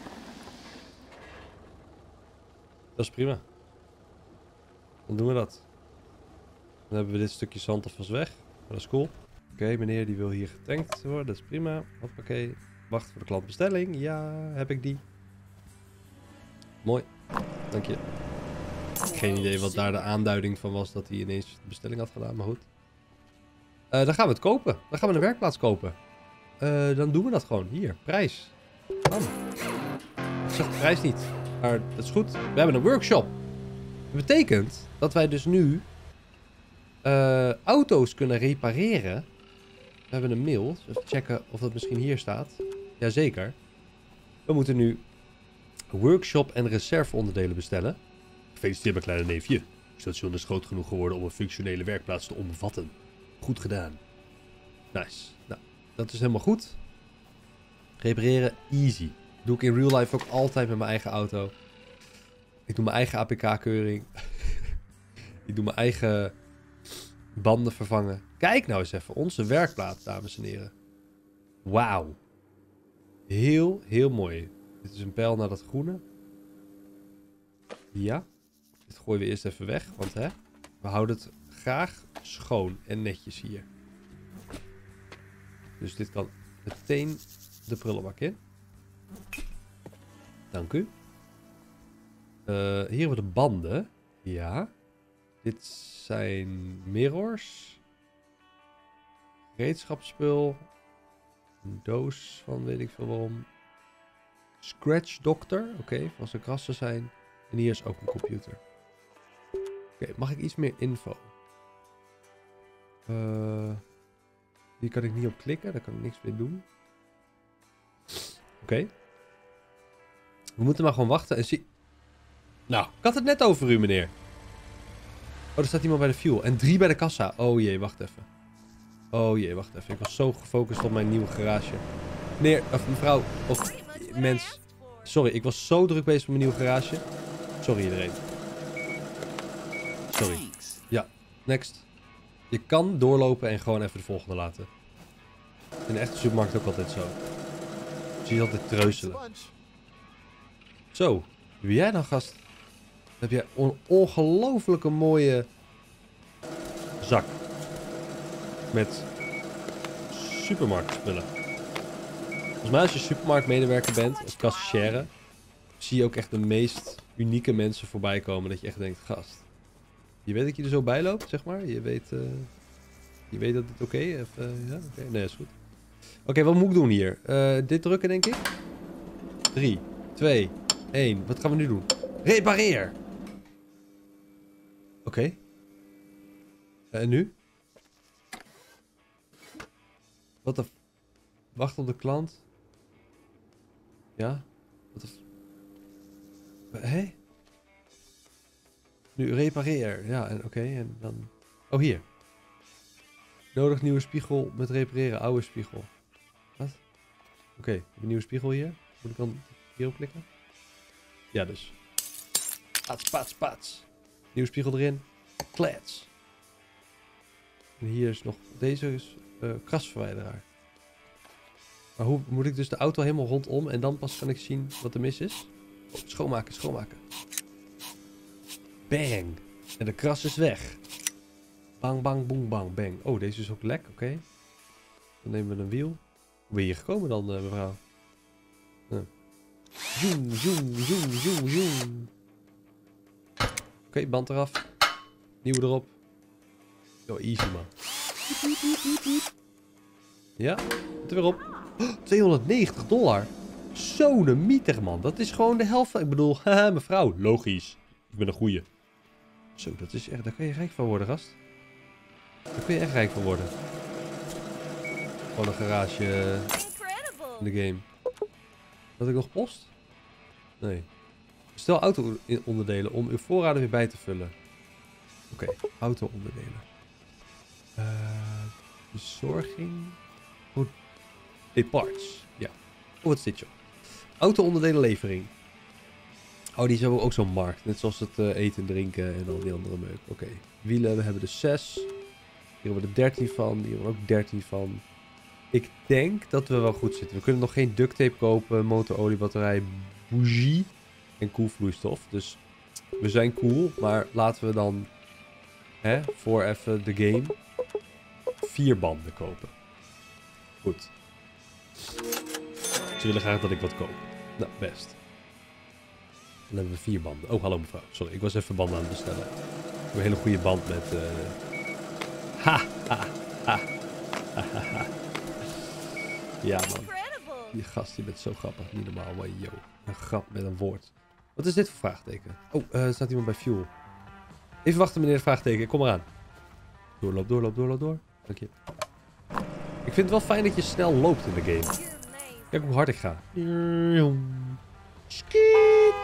Dat is prima. Dan doen we dat. Dan hebben we dit stukje zand alvast weg. Dat is cool. Oké, meneer die wil hier getankt worden. Dat is prima. Hoppakee. Wacht voor de klantbestelling. Ja, heb ik die. Mooi. Dank je. Geen idee wat daar de aanduiding van was dat hij ineens de bestelling had gedaan, maar goed. Dan gaan we het kopen. Dan gaan we een werkplaats kopen. Dan doen we dat gewoon. Hier, prijs. Bam. Ik zeg de prijs niet, maar dat is goed. We hebben een workshop. Dat betekent dat wij dus nu auto's kunnen repareren. We hebben een mail. Dus even checken of dat misschien hier staat. Jazeker. We moeten nu workshop en reserveonderdelen bestellen. Gefeliciteerd mijn kleine neefje. Het station is groot genoeg geworden om een functionele werkplaats te omvatten. Goed gedaan. Nice. Nou, dat is helemaal goed. Repareren, easy. Doe ik in real life ook altijd met mijn eigen auto. Ik doe mijn eigen APK-keuring. Ik doe mijn eigen banden vervangen. Kijk nou eens even, onze werkplaats, dames en heren. Wauw. Heel, heel mooi. Dit is een pijl naar dat groene. Ja. Dit gooien we eerst even weg, want hè, we houden het graag schoon en netjes hier. Dus dit kan meteen de prullenbak in. Dank u. Hier hebben we de banden. Ja. Dit zijn mirrors. Gereedschapsspul. Een doos van weet ik veel waarom. Scratch Doctor. Oké, als er krassen zijn. En hier is ook een computer. Oké, mag ik iets meer info? Hier kan ik niet op klikken. Daar kan ik niks mee doen. Oké. We moeten maar gewoon wachten en zien. Nou, ik had het net over u, meneer. Oh, er staat iemand bij de fuel. En 3 bij de kassa. Oh jee, wacht even. Oh jee, wacht even. Ik was zo gefocust op mijn nieuwe garage. Meneer, of mevrouw, of mens. Sorry, ik was zo druk bezig met mijn nieuwe garage. Sorry iedereen. Sorry. Ja, next. Je kan doorlopen en gewoon even de volgende laten. In de echte supermarkt ook altijd zo. Zie je altijd treuzelen. Zo, wie ben jij dan, gast? Dan heb jij een ongelofelijke mooie zak. Met supermarktspullen. Volgens mij als je supermarktmedewerker bent, als cashier, zie je ook echt de meest unieke mensen voorbij komen. Dat je echt denkt, gast. Je weet dat je er zo bij loopt, zeg maar. Je weet dat het oké is. Ja, oké. Nee, is goed. Oké, wat moet ik doen hier? Dit drukken, denk ik. 3, 2, 1. Wat gaan we nu doen? Repareer! Oké. En nu? Wat de... Wacht op de klant. Ja? Wat de... Hé? Nu repareer. Ja, en oké. En dan... Oh, hier. Nodig nieuwe spiegel met repareren. Oude spiegel. Wat? Oké, heb je een nieuwe spiegel hier? Moet ik dan hierop klikken? Ja, dus. Pats, pats, pats. Nieuwe spiegel erin. Klets. En hier is nog... Deze is krasverwijderaar. Maar hoe moet ik dus de auto helemaal rondom en dan pas kan ik zien wat er mis is? Oh, schoonmaken, schoonmaken. Bang. En de kras is weg. Bang, bang, boem, bang, bang. Oh, deze is ook lek, oké. Dan nemen we een wiel. Hoe ben je hier gekomen dan, mevrouw? Zoom, zoom, zoom, zoom, zoom. Oké, band eraf. Nieuwe erop. Yo, easy man. Ja, het er weer op. Oh, $290. Zo'n mieter, man. Dat is gewoon de helft van... Ik bedoel, haha, mevrouw. Logisch. Ik ben een goeie. Zo, dat is echt... Daar kun je rijk van worden, gast. Daar kun je echt rijk van worden. Gewoon een garage in de game. Had ik nog post? Nee. Bestel auto-onderdelen om uw voorraden weer bij te vullen. Oké, auto-onderdelen. Bezorging. Oh, parts. Ja. Oh, wat is dit, joh? Auto-onderdelenlevering. Oh, die hebben ook zo'n markt. Net zoals het eten en drinken en al die andere meuk. Oké. Wielen, we hebben er 6. Hier hebben we er 13 van. Hier hebben we ook 13 van. Ik denk dat we wel goed zitten. We kunnen nog geen duct tape kopen, motorolie, batterij, bougie en koelvloeistof. Dus we zijn cool, maar laten we dan voor even de game 4 banden kopen. Goed. Ze willen graag dat ik wat koop. Nou, best. Dan hebben we 4 banden. Oh, hallo mevrouw. Sorry, ik was even banden aan het bestellen. Ik heb een hele goede band met... Ha, ha, ha, ha, ha, ha. Ja, man. Die gast, die bent zo grappig. Niet normaal, maar yo. Een grap met een woord. Wat is dit voor vraagteken? Oh, er staat iemand bij Fuel. Even wachten, meneer de vraagteken. Kom eraan. Doorloop, doorloop, doorloop, door. Dank je. Ik vind het wel fijn dat je snel loopt in de game. Kijk hoe hard ik ga. Skiet!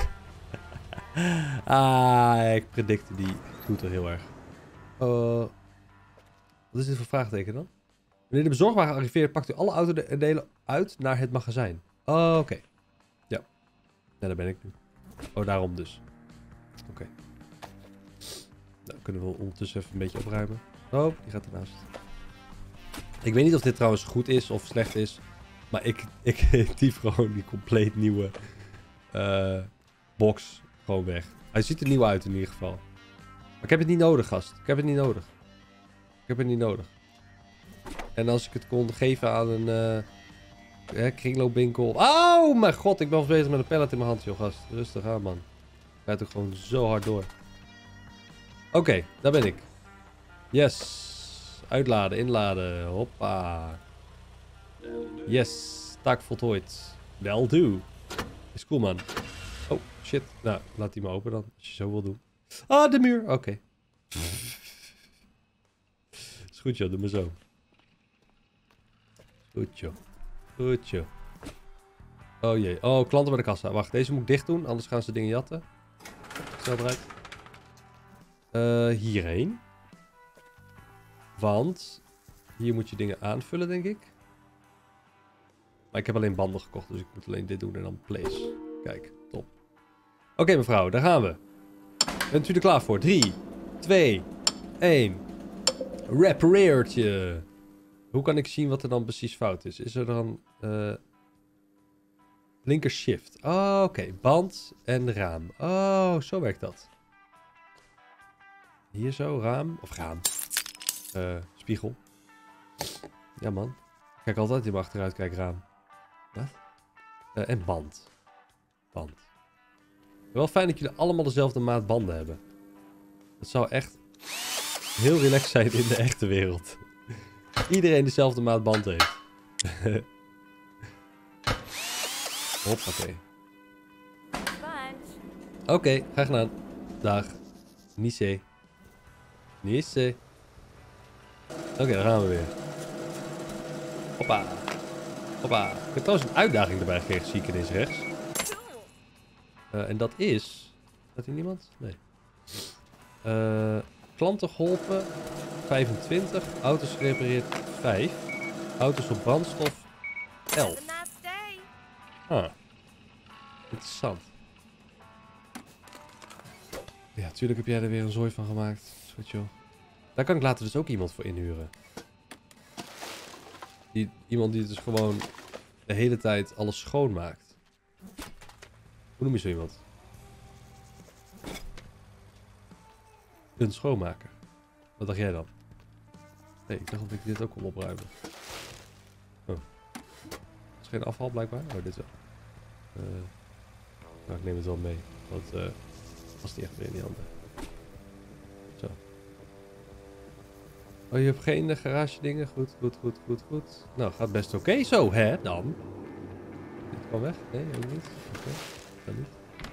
Ik predicte die. Doet er heel erg. Wat is dit voor vraagteken dan? Wanneer de bezorgwagen arriveert, pakt u alle autodelen uit naar het magazijn. Oh, oké. Ja. Ja, daar ben ik nu. Oh, daarom dus. Oké. Nou, kunnen we ondertussen even een beetje opruimen. Oh, die gaat ernaast. Ik weet niet of dit trouwens goed is of slecht is. Maar ik dief gewoon die compleet nieuwe box gewoon weg. Hij ziet er nieuw uit in ieder geval. Maar ik heb het niet nodig, gast. Ik heb het niet nodig. Ik heb het niet nodig. En als ik het kon geven aan een kringloopwinkel. Oh mijn god, ik ben bezig met een pallet in mijn hand, joh, gast. Rustig aan, man. Rijdt ook gewoon zo hard door. Oké, daar ben ik. Yes. Uitladen, inladen. Hoppa. Yes. Taak voltooid. Wel do. Is cool, man. Oh, shit. Nou, laat die maar open dan. Als je zo wil doen. Ah, de muur. Oké. Is goed, joh. Doe maar zo. Goed, joh. Goed, joh. Oh jee. Oh, klanten bij de kassa. Wacht, deze moet ik dicht doen. Anders gaan ze dingen jatten. Snel eruit. Hierheen. Want hier moet je dingen aanvullen, denk ik. Maar ik heb alleen banden gekocht, dus ik moet alleen dit doen en dan place. Kijk, top. Oké, mevrouw, daar gaan we. Bent u er klaar voor? 3, 2, 1. Repareertje. Hoe kan ik zien wat er dan precies fout is? Is er dan... linker shift. Oh, oké. Band en raam. Oh, zo werkt dat. Hier zo, raam. Of raam. Spiegel. Ja, man. Ik kijk altijd in mijn achteruitkijkraam. Wat? En band. Band. Wel fijn dat jullie allemaal dezelfde maat banden hebben. Dat zou echt heel relaxed zijn in de echte wereld. Iedereen dezelfde maat band heeft. Hoppakee. Oké, graag gedaan. Dag. Nice. Nice. Oké, daar gaan we weer. Hoppa. Hoppa. Ik heb trouwens een uitdaging erbij gekregen, zie ik ineens rechts. En dat is... Staat hier niemand? Nee. Klanten geholpen 25. Auto's gerepareerd 5. Auto's op brandstof 11. Ah. Interessant. Ja, natuurlijk heb jij er weer een zooi van gemaakt. Goed joh. Daar kan ik later dus ook iemand voor inhuren. Iemand die dus gewoon de hele tijd alles schoonmaakt. Hoe noem je zo iemand? Een schoonmaker. Wat dacht jij dan? Nee, ik dacht dat ik dit ook kon opruimen. Oh. Dat is geen afval blijkbaar? Oh, dit wel. Nou, ik neem het wel mee. Want was niet echt weer in die handen. Zo. Oh, je hebt geen garage dingen? Goed, goed, goed, goed, goed. Nou, gaat best oké zo, hè, dan. Dit kan weg? Nee, ook niet. Oké, dat niet.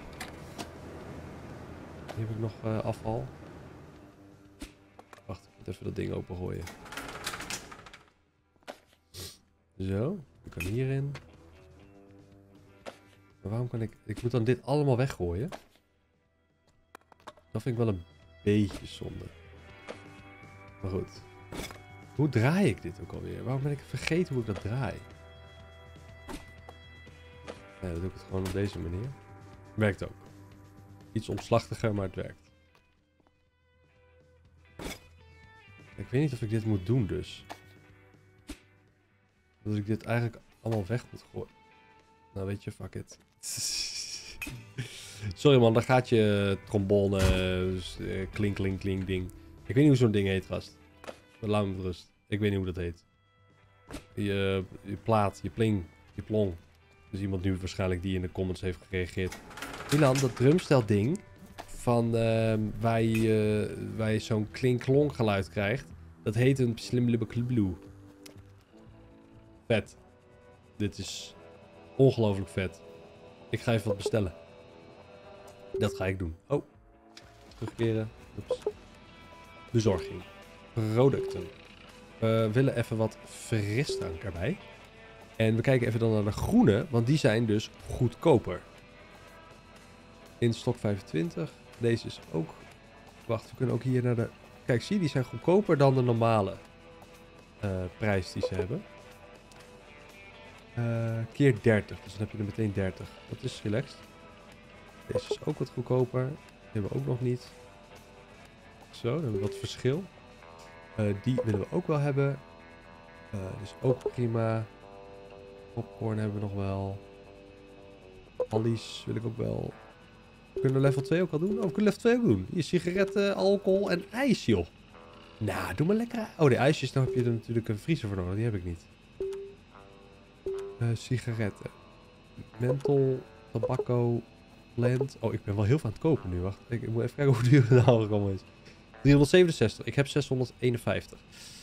Hier heb ik nog afval. Wacht, ik moet even dat ding opengooien. Zo, ik kan hierin. Maar waarom kan ik... Ik moet dan dit allemaal weggooien? Dat vind ik wel een beetje zonde. Maar goed. Hoe draai ik dit ook alweer? Waarom ben ik vergeten hoe ik dat draai? Ja, dan doe ik het gewoon op deze manier. Werkt ook. Iets omslachtiger, maar het werkt. Ik weet niet of ik dit moet doen dus. Dat ik dit eigenlijk allemaal weg moet gooien. Nou weet je, fuck it. Sorry man, dan gaat je trombone, klink, klink, klink ding. Ik weet niet hoe zo'n ding heet, gast. Laat me met rust. Ik weet niet hoe dat heet. Je plaat, je pling, je plong. Dus iemand nu waarschijnlijk die in de comments heeft gereageerd. Milan, dat drumstel ding van waar je zo'n klink-klonk geluid krijgt. Dat heet een slimblibbeklublue. Vet. Dit is ongelooflijk vet. Ik ga even wat bestellen. Dat ga ik doen. Oh. Terugkeren. Oeps. Bezorging. Producten. We willen even wat frisdrank erbij. En we kijken even dan naar de groene. Want die zijn dus goedkoper. In stok 25. Deze is ook... Wacht, we kunnen ook hier naar de... Kijk, zie, die zijn goedkoper dan de normale prijs die ze hebben. Keer 30. Dus dan heb je er meteen 30. Dat is relaxed. Deze is ook wat goedkoper. Die hebben we ook nog niet. Zo, dan hebben we wat verschil. Die willen we ook wel hebben. Dus ook prima. Popcorn hebben we nog wel. Allies wil ik ook wel. Kunnen we level 2 ook al doen? Oh, we kunnen level 2 ook doen. Hier, sigaretten, alcohol en ijs, joh. Nou, doe maar lekker. Oh, die ijsjes, dan heb je er natuurlijk een vriezer voor nodig. Die heb ik niet. Sigaretten. Menthol, tobacco, blend. Oh, ik ben wel heel veel aan het kopen nu. Wacht, ik moet even kijken hoe duur het nou gekomen is. 367. Ik heb 651.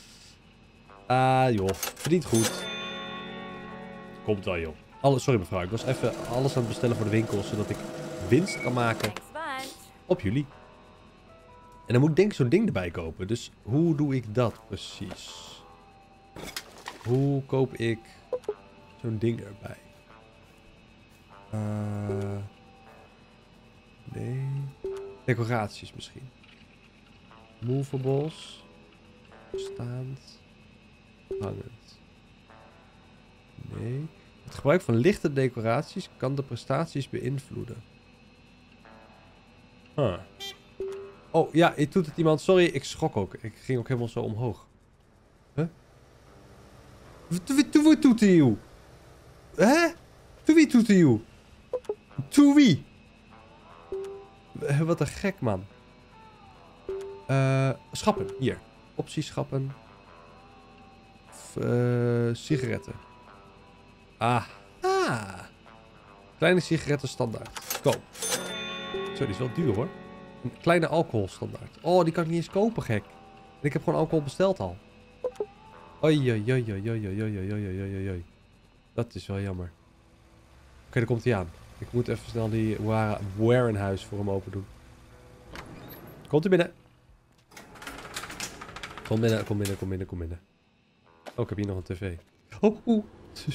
Joh. Verdient goed. Komt wel, joh. Sorry mevrouw, ik was even alles aan het bestellen voor de winkel, zodat ik winst kan maken op jullie. En dan moet ik denk ik zo'n ding erbij kopen. Dus hoe doe ik dat precies? Hoe koop ik zo'n ding erbij? Nee. Decoraties misschien. Movables. Staand. Hangend. Nee. Het gebruik van lichte decoraties kan de prestaties beïnvloeden. Huh. Oh, ja, ik doet het iemand. Sorry, ik schrok ook. Ik ging ook helemaal zo omhoog. Huh? Wat doet hij jou? Hè? Wie doet hij jou? To wie? Wat een gek, man. Schappen, hier. Opties schappen. Sigaretten. Ah. Kleine sigaretten standaard. Koop. Zo, die is wel duur hoor. Een kleine alcohol standaard. Oh, die kan ik niet eens kopen, gek. En ik heb gewoon alcohol besteld al. Oei, oei, oei, oei, oei, oei, oei, oei, oei, oei. Dat is wel jammer. Oké, daar komt hij aan. Ik moet even snel die warenhuis voor hem open doen. Komt hij binnen. Kom binnen, kom binnen, kom binnen, kom binnen. Oh, ik heb hier nog een tv. Oh, oeh.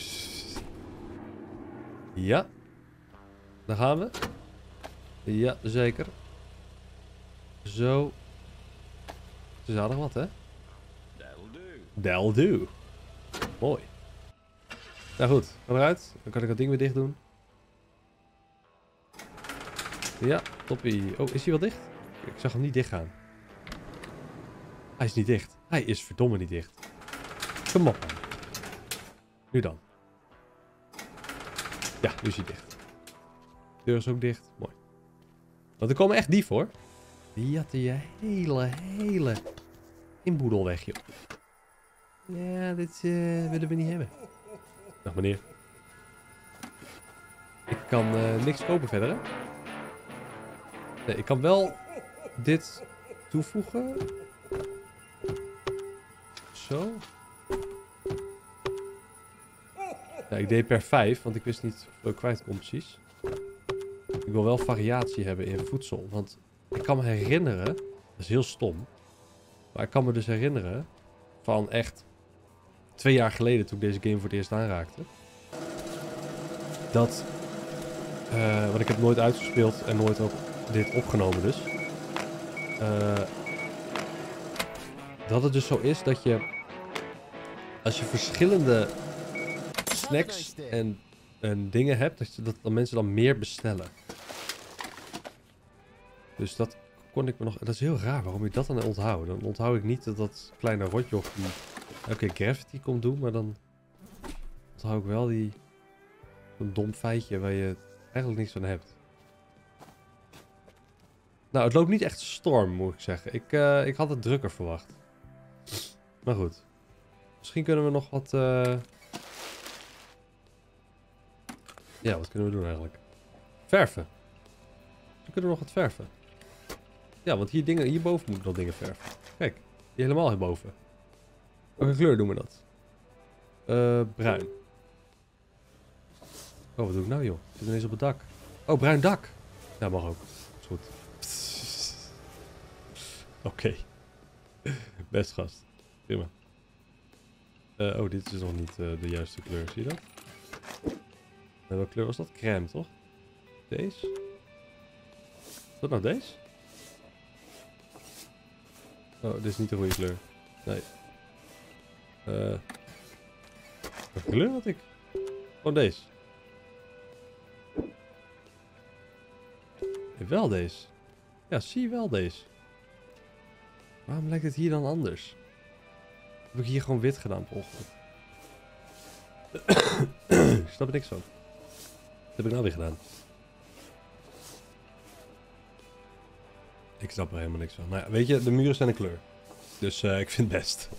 Ja. Daar gaan we. Ja, zeker. Zo. Het is aardig wat, hè? That'll do. Mooi. Nou goed, ga eruit. Dan kan ik dat ding weer dicht doen. Ja, toppie. Oh, is hij wel dicht? Ik zag hem niet dicht gaan. Hij is niet dicht. Hij is verdomme niet dicht. Kom op, man. Nu dan. Ja, nu is hij dicht. De deur is ook dicht. Mooi. Want er komen echt dieven, hoor. Die jatten je hele inboedel weg, joh. Ja, dit willen we niet hebben. Dag, meneer. Ik kan niks kopen verder, hè? Nee, ik kan wel dit toevoegen. Zo. Ja, ik deed per 5, want ik wist niet hoeveel ik kwijt kon precies. Ik wil wel variatie hebben in voedsel. Want ik kan me herinneren, dat is heel stom. Maar ik kan me dus herinneren van echt 2 jaar geleden toen ik deze game voor het eerst aanraakte. Dat, want ik heb nooit uitgespeeld en nooit ook dit opgenomen dus. Dat het dus zo is dat je, als je verschillende snacks en dingen hebt, dat mensen dan meer bestellen. Dus dat kon ik me nog... Dat is heel raar waarom ik dat dan onthoud. Dan onthoud ik niet dat kleine rotjoch die elke keer Gravity komt doen, maar dan onthoud ik wel die... Een dom feitje waar je eigenlijk niks van hebt. Nou, het loopt niet echt storm, moet ik zeggen. Ik had het drukker verwacht. Maar goed. Misschien kunnen we nog wat... Ja, wat kunnen we doen eigenlijk? Verven. We kunnen nog wat verven. Ja, want hierboven moet ik nog dingen verven. Kijk, hier helemaal hierboven. Welke kleur doen we dat? Bruin. Oh, wat doe ik nou, joh? Ik zit ineens op het dak. Oh, bruin dak. Ja, mag ook. Is goed. Oké. Best gast. Prima. Oh, dit is nog niet de juiste kleur. Zie je dat? Welke kleur was dat? Crème, toch? Deze? Is dat nou deze? Oh, dit is niet de goede kleur. Nee. Welke kleur had ik? Gewoon deze. Wel deze. Ja, zie wel deze. Waarom lijkt het hier dan anders? Heb ik hier gewoon wit gedaan, per ongeluk? Ik snap er niks van. Wat heb ik nou weer gedaan? Ik snap er helemaal niks van. Nou ja, weet je, de muren zijn een kleur. Dus ik vind het best.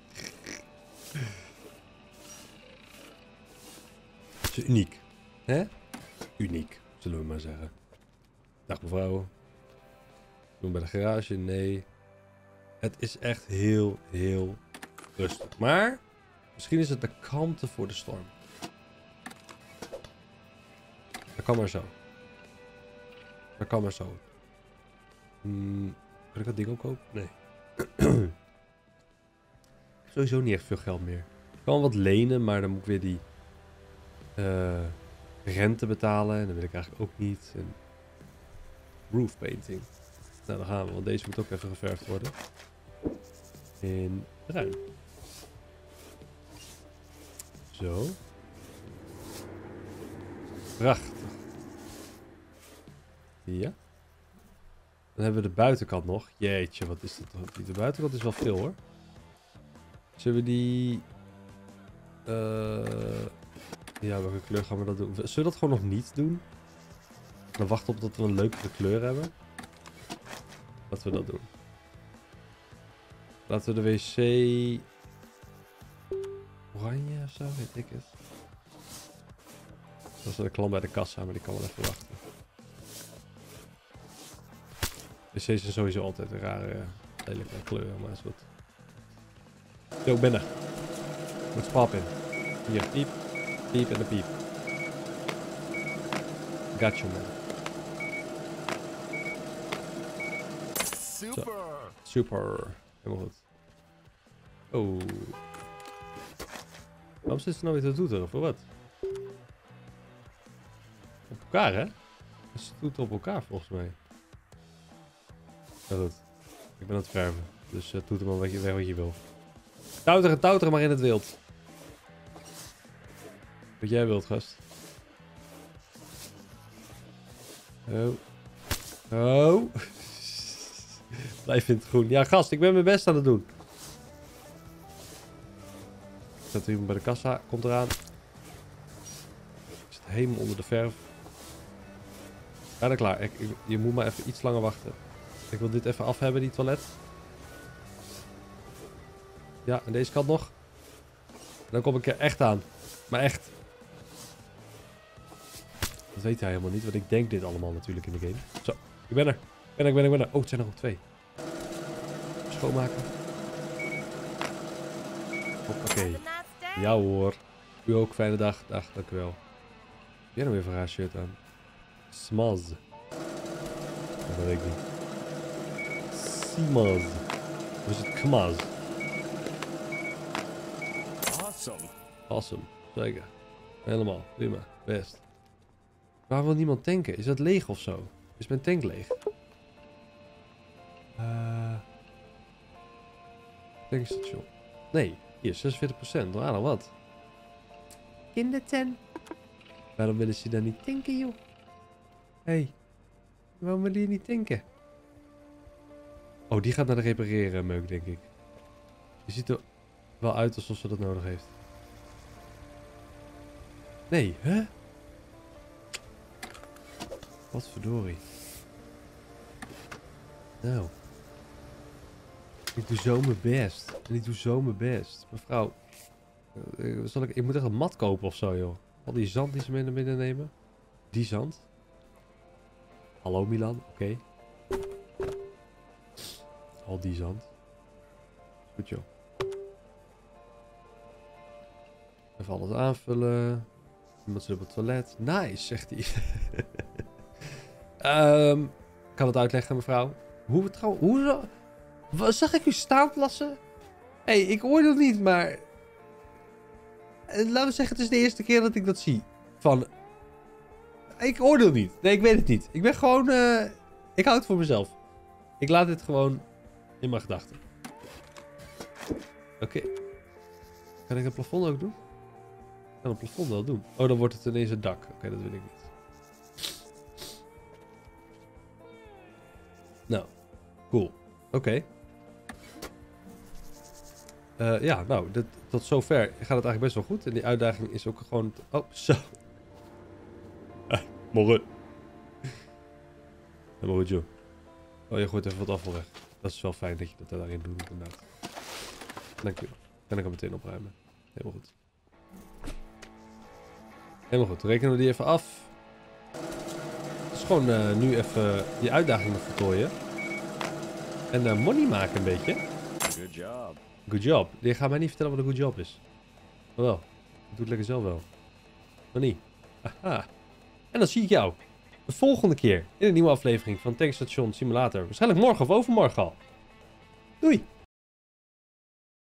Het is uniek. Hè? Uniek, zullen we maar zeggen. Dag mevrouw. Doen we bij de garage? Nee. Het is echt heel rustig. Maar misschien is het de kalmte voor de storm. Dat kan maar zo. Dat kan maar zo. Kan ik dat ding ook kopen? Nee. Sowieso niet echt veel geld meer. Ik kan wat lenen, maar dan moet ik weer die rente betalen. En dat wil ik eigenlijk ook niet. En roof painting. Nou, dan gaan we, want deze moet ook even geverfd worden. In bruin. Zo. Prachtig. Ja. Dan hebben we de buitenkant nog. Jeetje, wat is dat? De buitenkant is wel veel hoor. Zullen we die... ja, welke kleur gaan we dat doen? Zullen we dat gewoon nog niet doen? Dan wachten op dat we een leukere kleur hebben. Laten we dat doen. Laten we de wc... oranje of zo, weet ik het. Dat is de klant bij de kassa, maar die kan wel even wachten. WC's zijn sowieso altijd een rare, lelijke kleur, maar is goed. Yo, binnen. Met spap in. Hier, piep. Piep en de piep. Gotcha, man. Super. Zo. Super. Helemaal goed. Oh. Waarom zit ze nou weer te toeteren? Voor wat? Op elkaar, hè? Ze toeteren op elkaar, volgens mij. Nou goed. Ik ben aan het verven. Dus toeter maar weg wat je wil. Touteren maar in het wild. Wat jij wilt, gast. Oh. Oh. Blijf in het groen. Ja, gast, ik ben mijn best aan het doen. Zet iemand bij de kassa. Komt eraan. Ik zit helemaal onder de verf. Bijna klaar. Je moet maar even iets langer wachten. Ik wil dit even af hebben, die toilet. Ja, en deze kant nog. Dan kom ik er echt aan. Maar echt. Dat weet hij helemaal niet, want ik denk dit allemaal natuurlijk in de game. Zo, ik ben er. Ik ben er. Oh, het zijn er nog 2. Schoonmaken. Hoppakee. Ja hoor. U ook, fijne dag. Dag, dank u wel. Heb jij nou weer voor haar shirt aan? Smaz. Dat weet ik niet. Simaz. Of is het Kmaz? Awesome. Awesome. Zeker. Helemaal. Prima. Best. Waarom wil niemand tanken? Is dat leeg of zo? Is mijn tank leeg? Tankstation. Nee. Hier, 46%. Nou wat. Kinderten. Waarom willen ze dan niet tanken, joh? Hé. Waarom willen je niet tanken? Oh, die gaat naar de repareren, meuk, denk ik. Die ziet er wel uit alsof ze dat nodig heeft. Nee, hè? Wat verdorie. Nou. Ik doe zo mijn best. En ik doe zo mijn best. Mevrouw. Ik moet echt een mat kopen of zo, joh. Al die zand die ze mee naar binnen nemen. Die zand. Hallo Milan, oké. Al die zand. Goed joh. Even alles aanvullen. Iemand zit op het toilet. Nice, zegt hij. Kan het uitleggen, mevrouw? Hoe zag ik u staan plassen? Hé, ik oordeel niet, maar... laten we zeggen, het is de eerste keer dat ik dat zie. Van... Ik oordeel niet. Nee, ik weet het niet. Ik ben gewoon... ik hou het voor mezelf. Ik laat dit gewoon in mijn gedachten. Oké. Kan ik het plafond ook doen? Ik kan het plafond wel doen. Oh, dan wordt het ineens een dak. Oké, dat wil ik niet. Nou. Cool. Oké. Ja, nou, tot zover gaat het eigenlijk best wel goed. En die uitdaging is ook gewoon... Oh, zo. Morgen. Helemaal goed, joh. Oh, je gooit even wat afval weg. Dat is wel fijn dat je dat daarin doet, inderdaad. Dank u. Kan ik hem meteen opruimen. Helemaal goed. Helemaal goed. Rekenen we die even af. Het is gewoon nu even die uitdaging voltooien. En money maken een beetje. Good job. Good job. Je gaat mij niet vertellen wat een good job is. Oh wel. Ik doe het lekker zelf wel. Money. Aha. En dan zie ik jou de volgende keer in een nieuwe aflevering van Tankstation Simulator. Waarschijnlijk morgen of overmorgen al. Doei!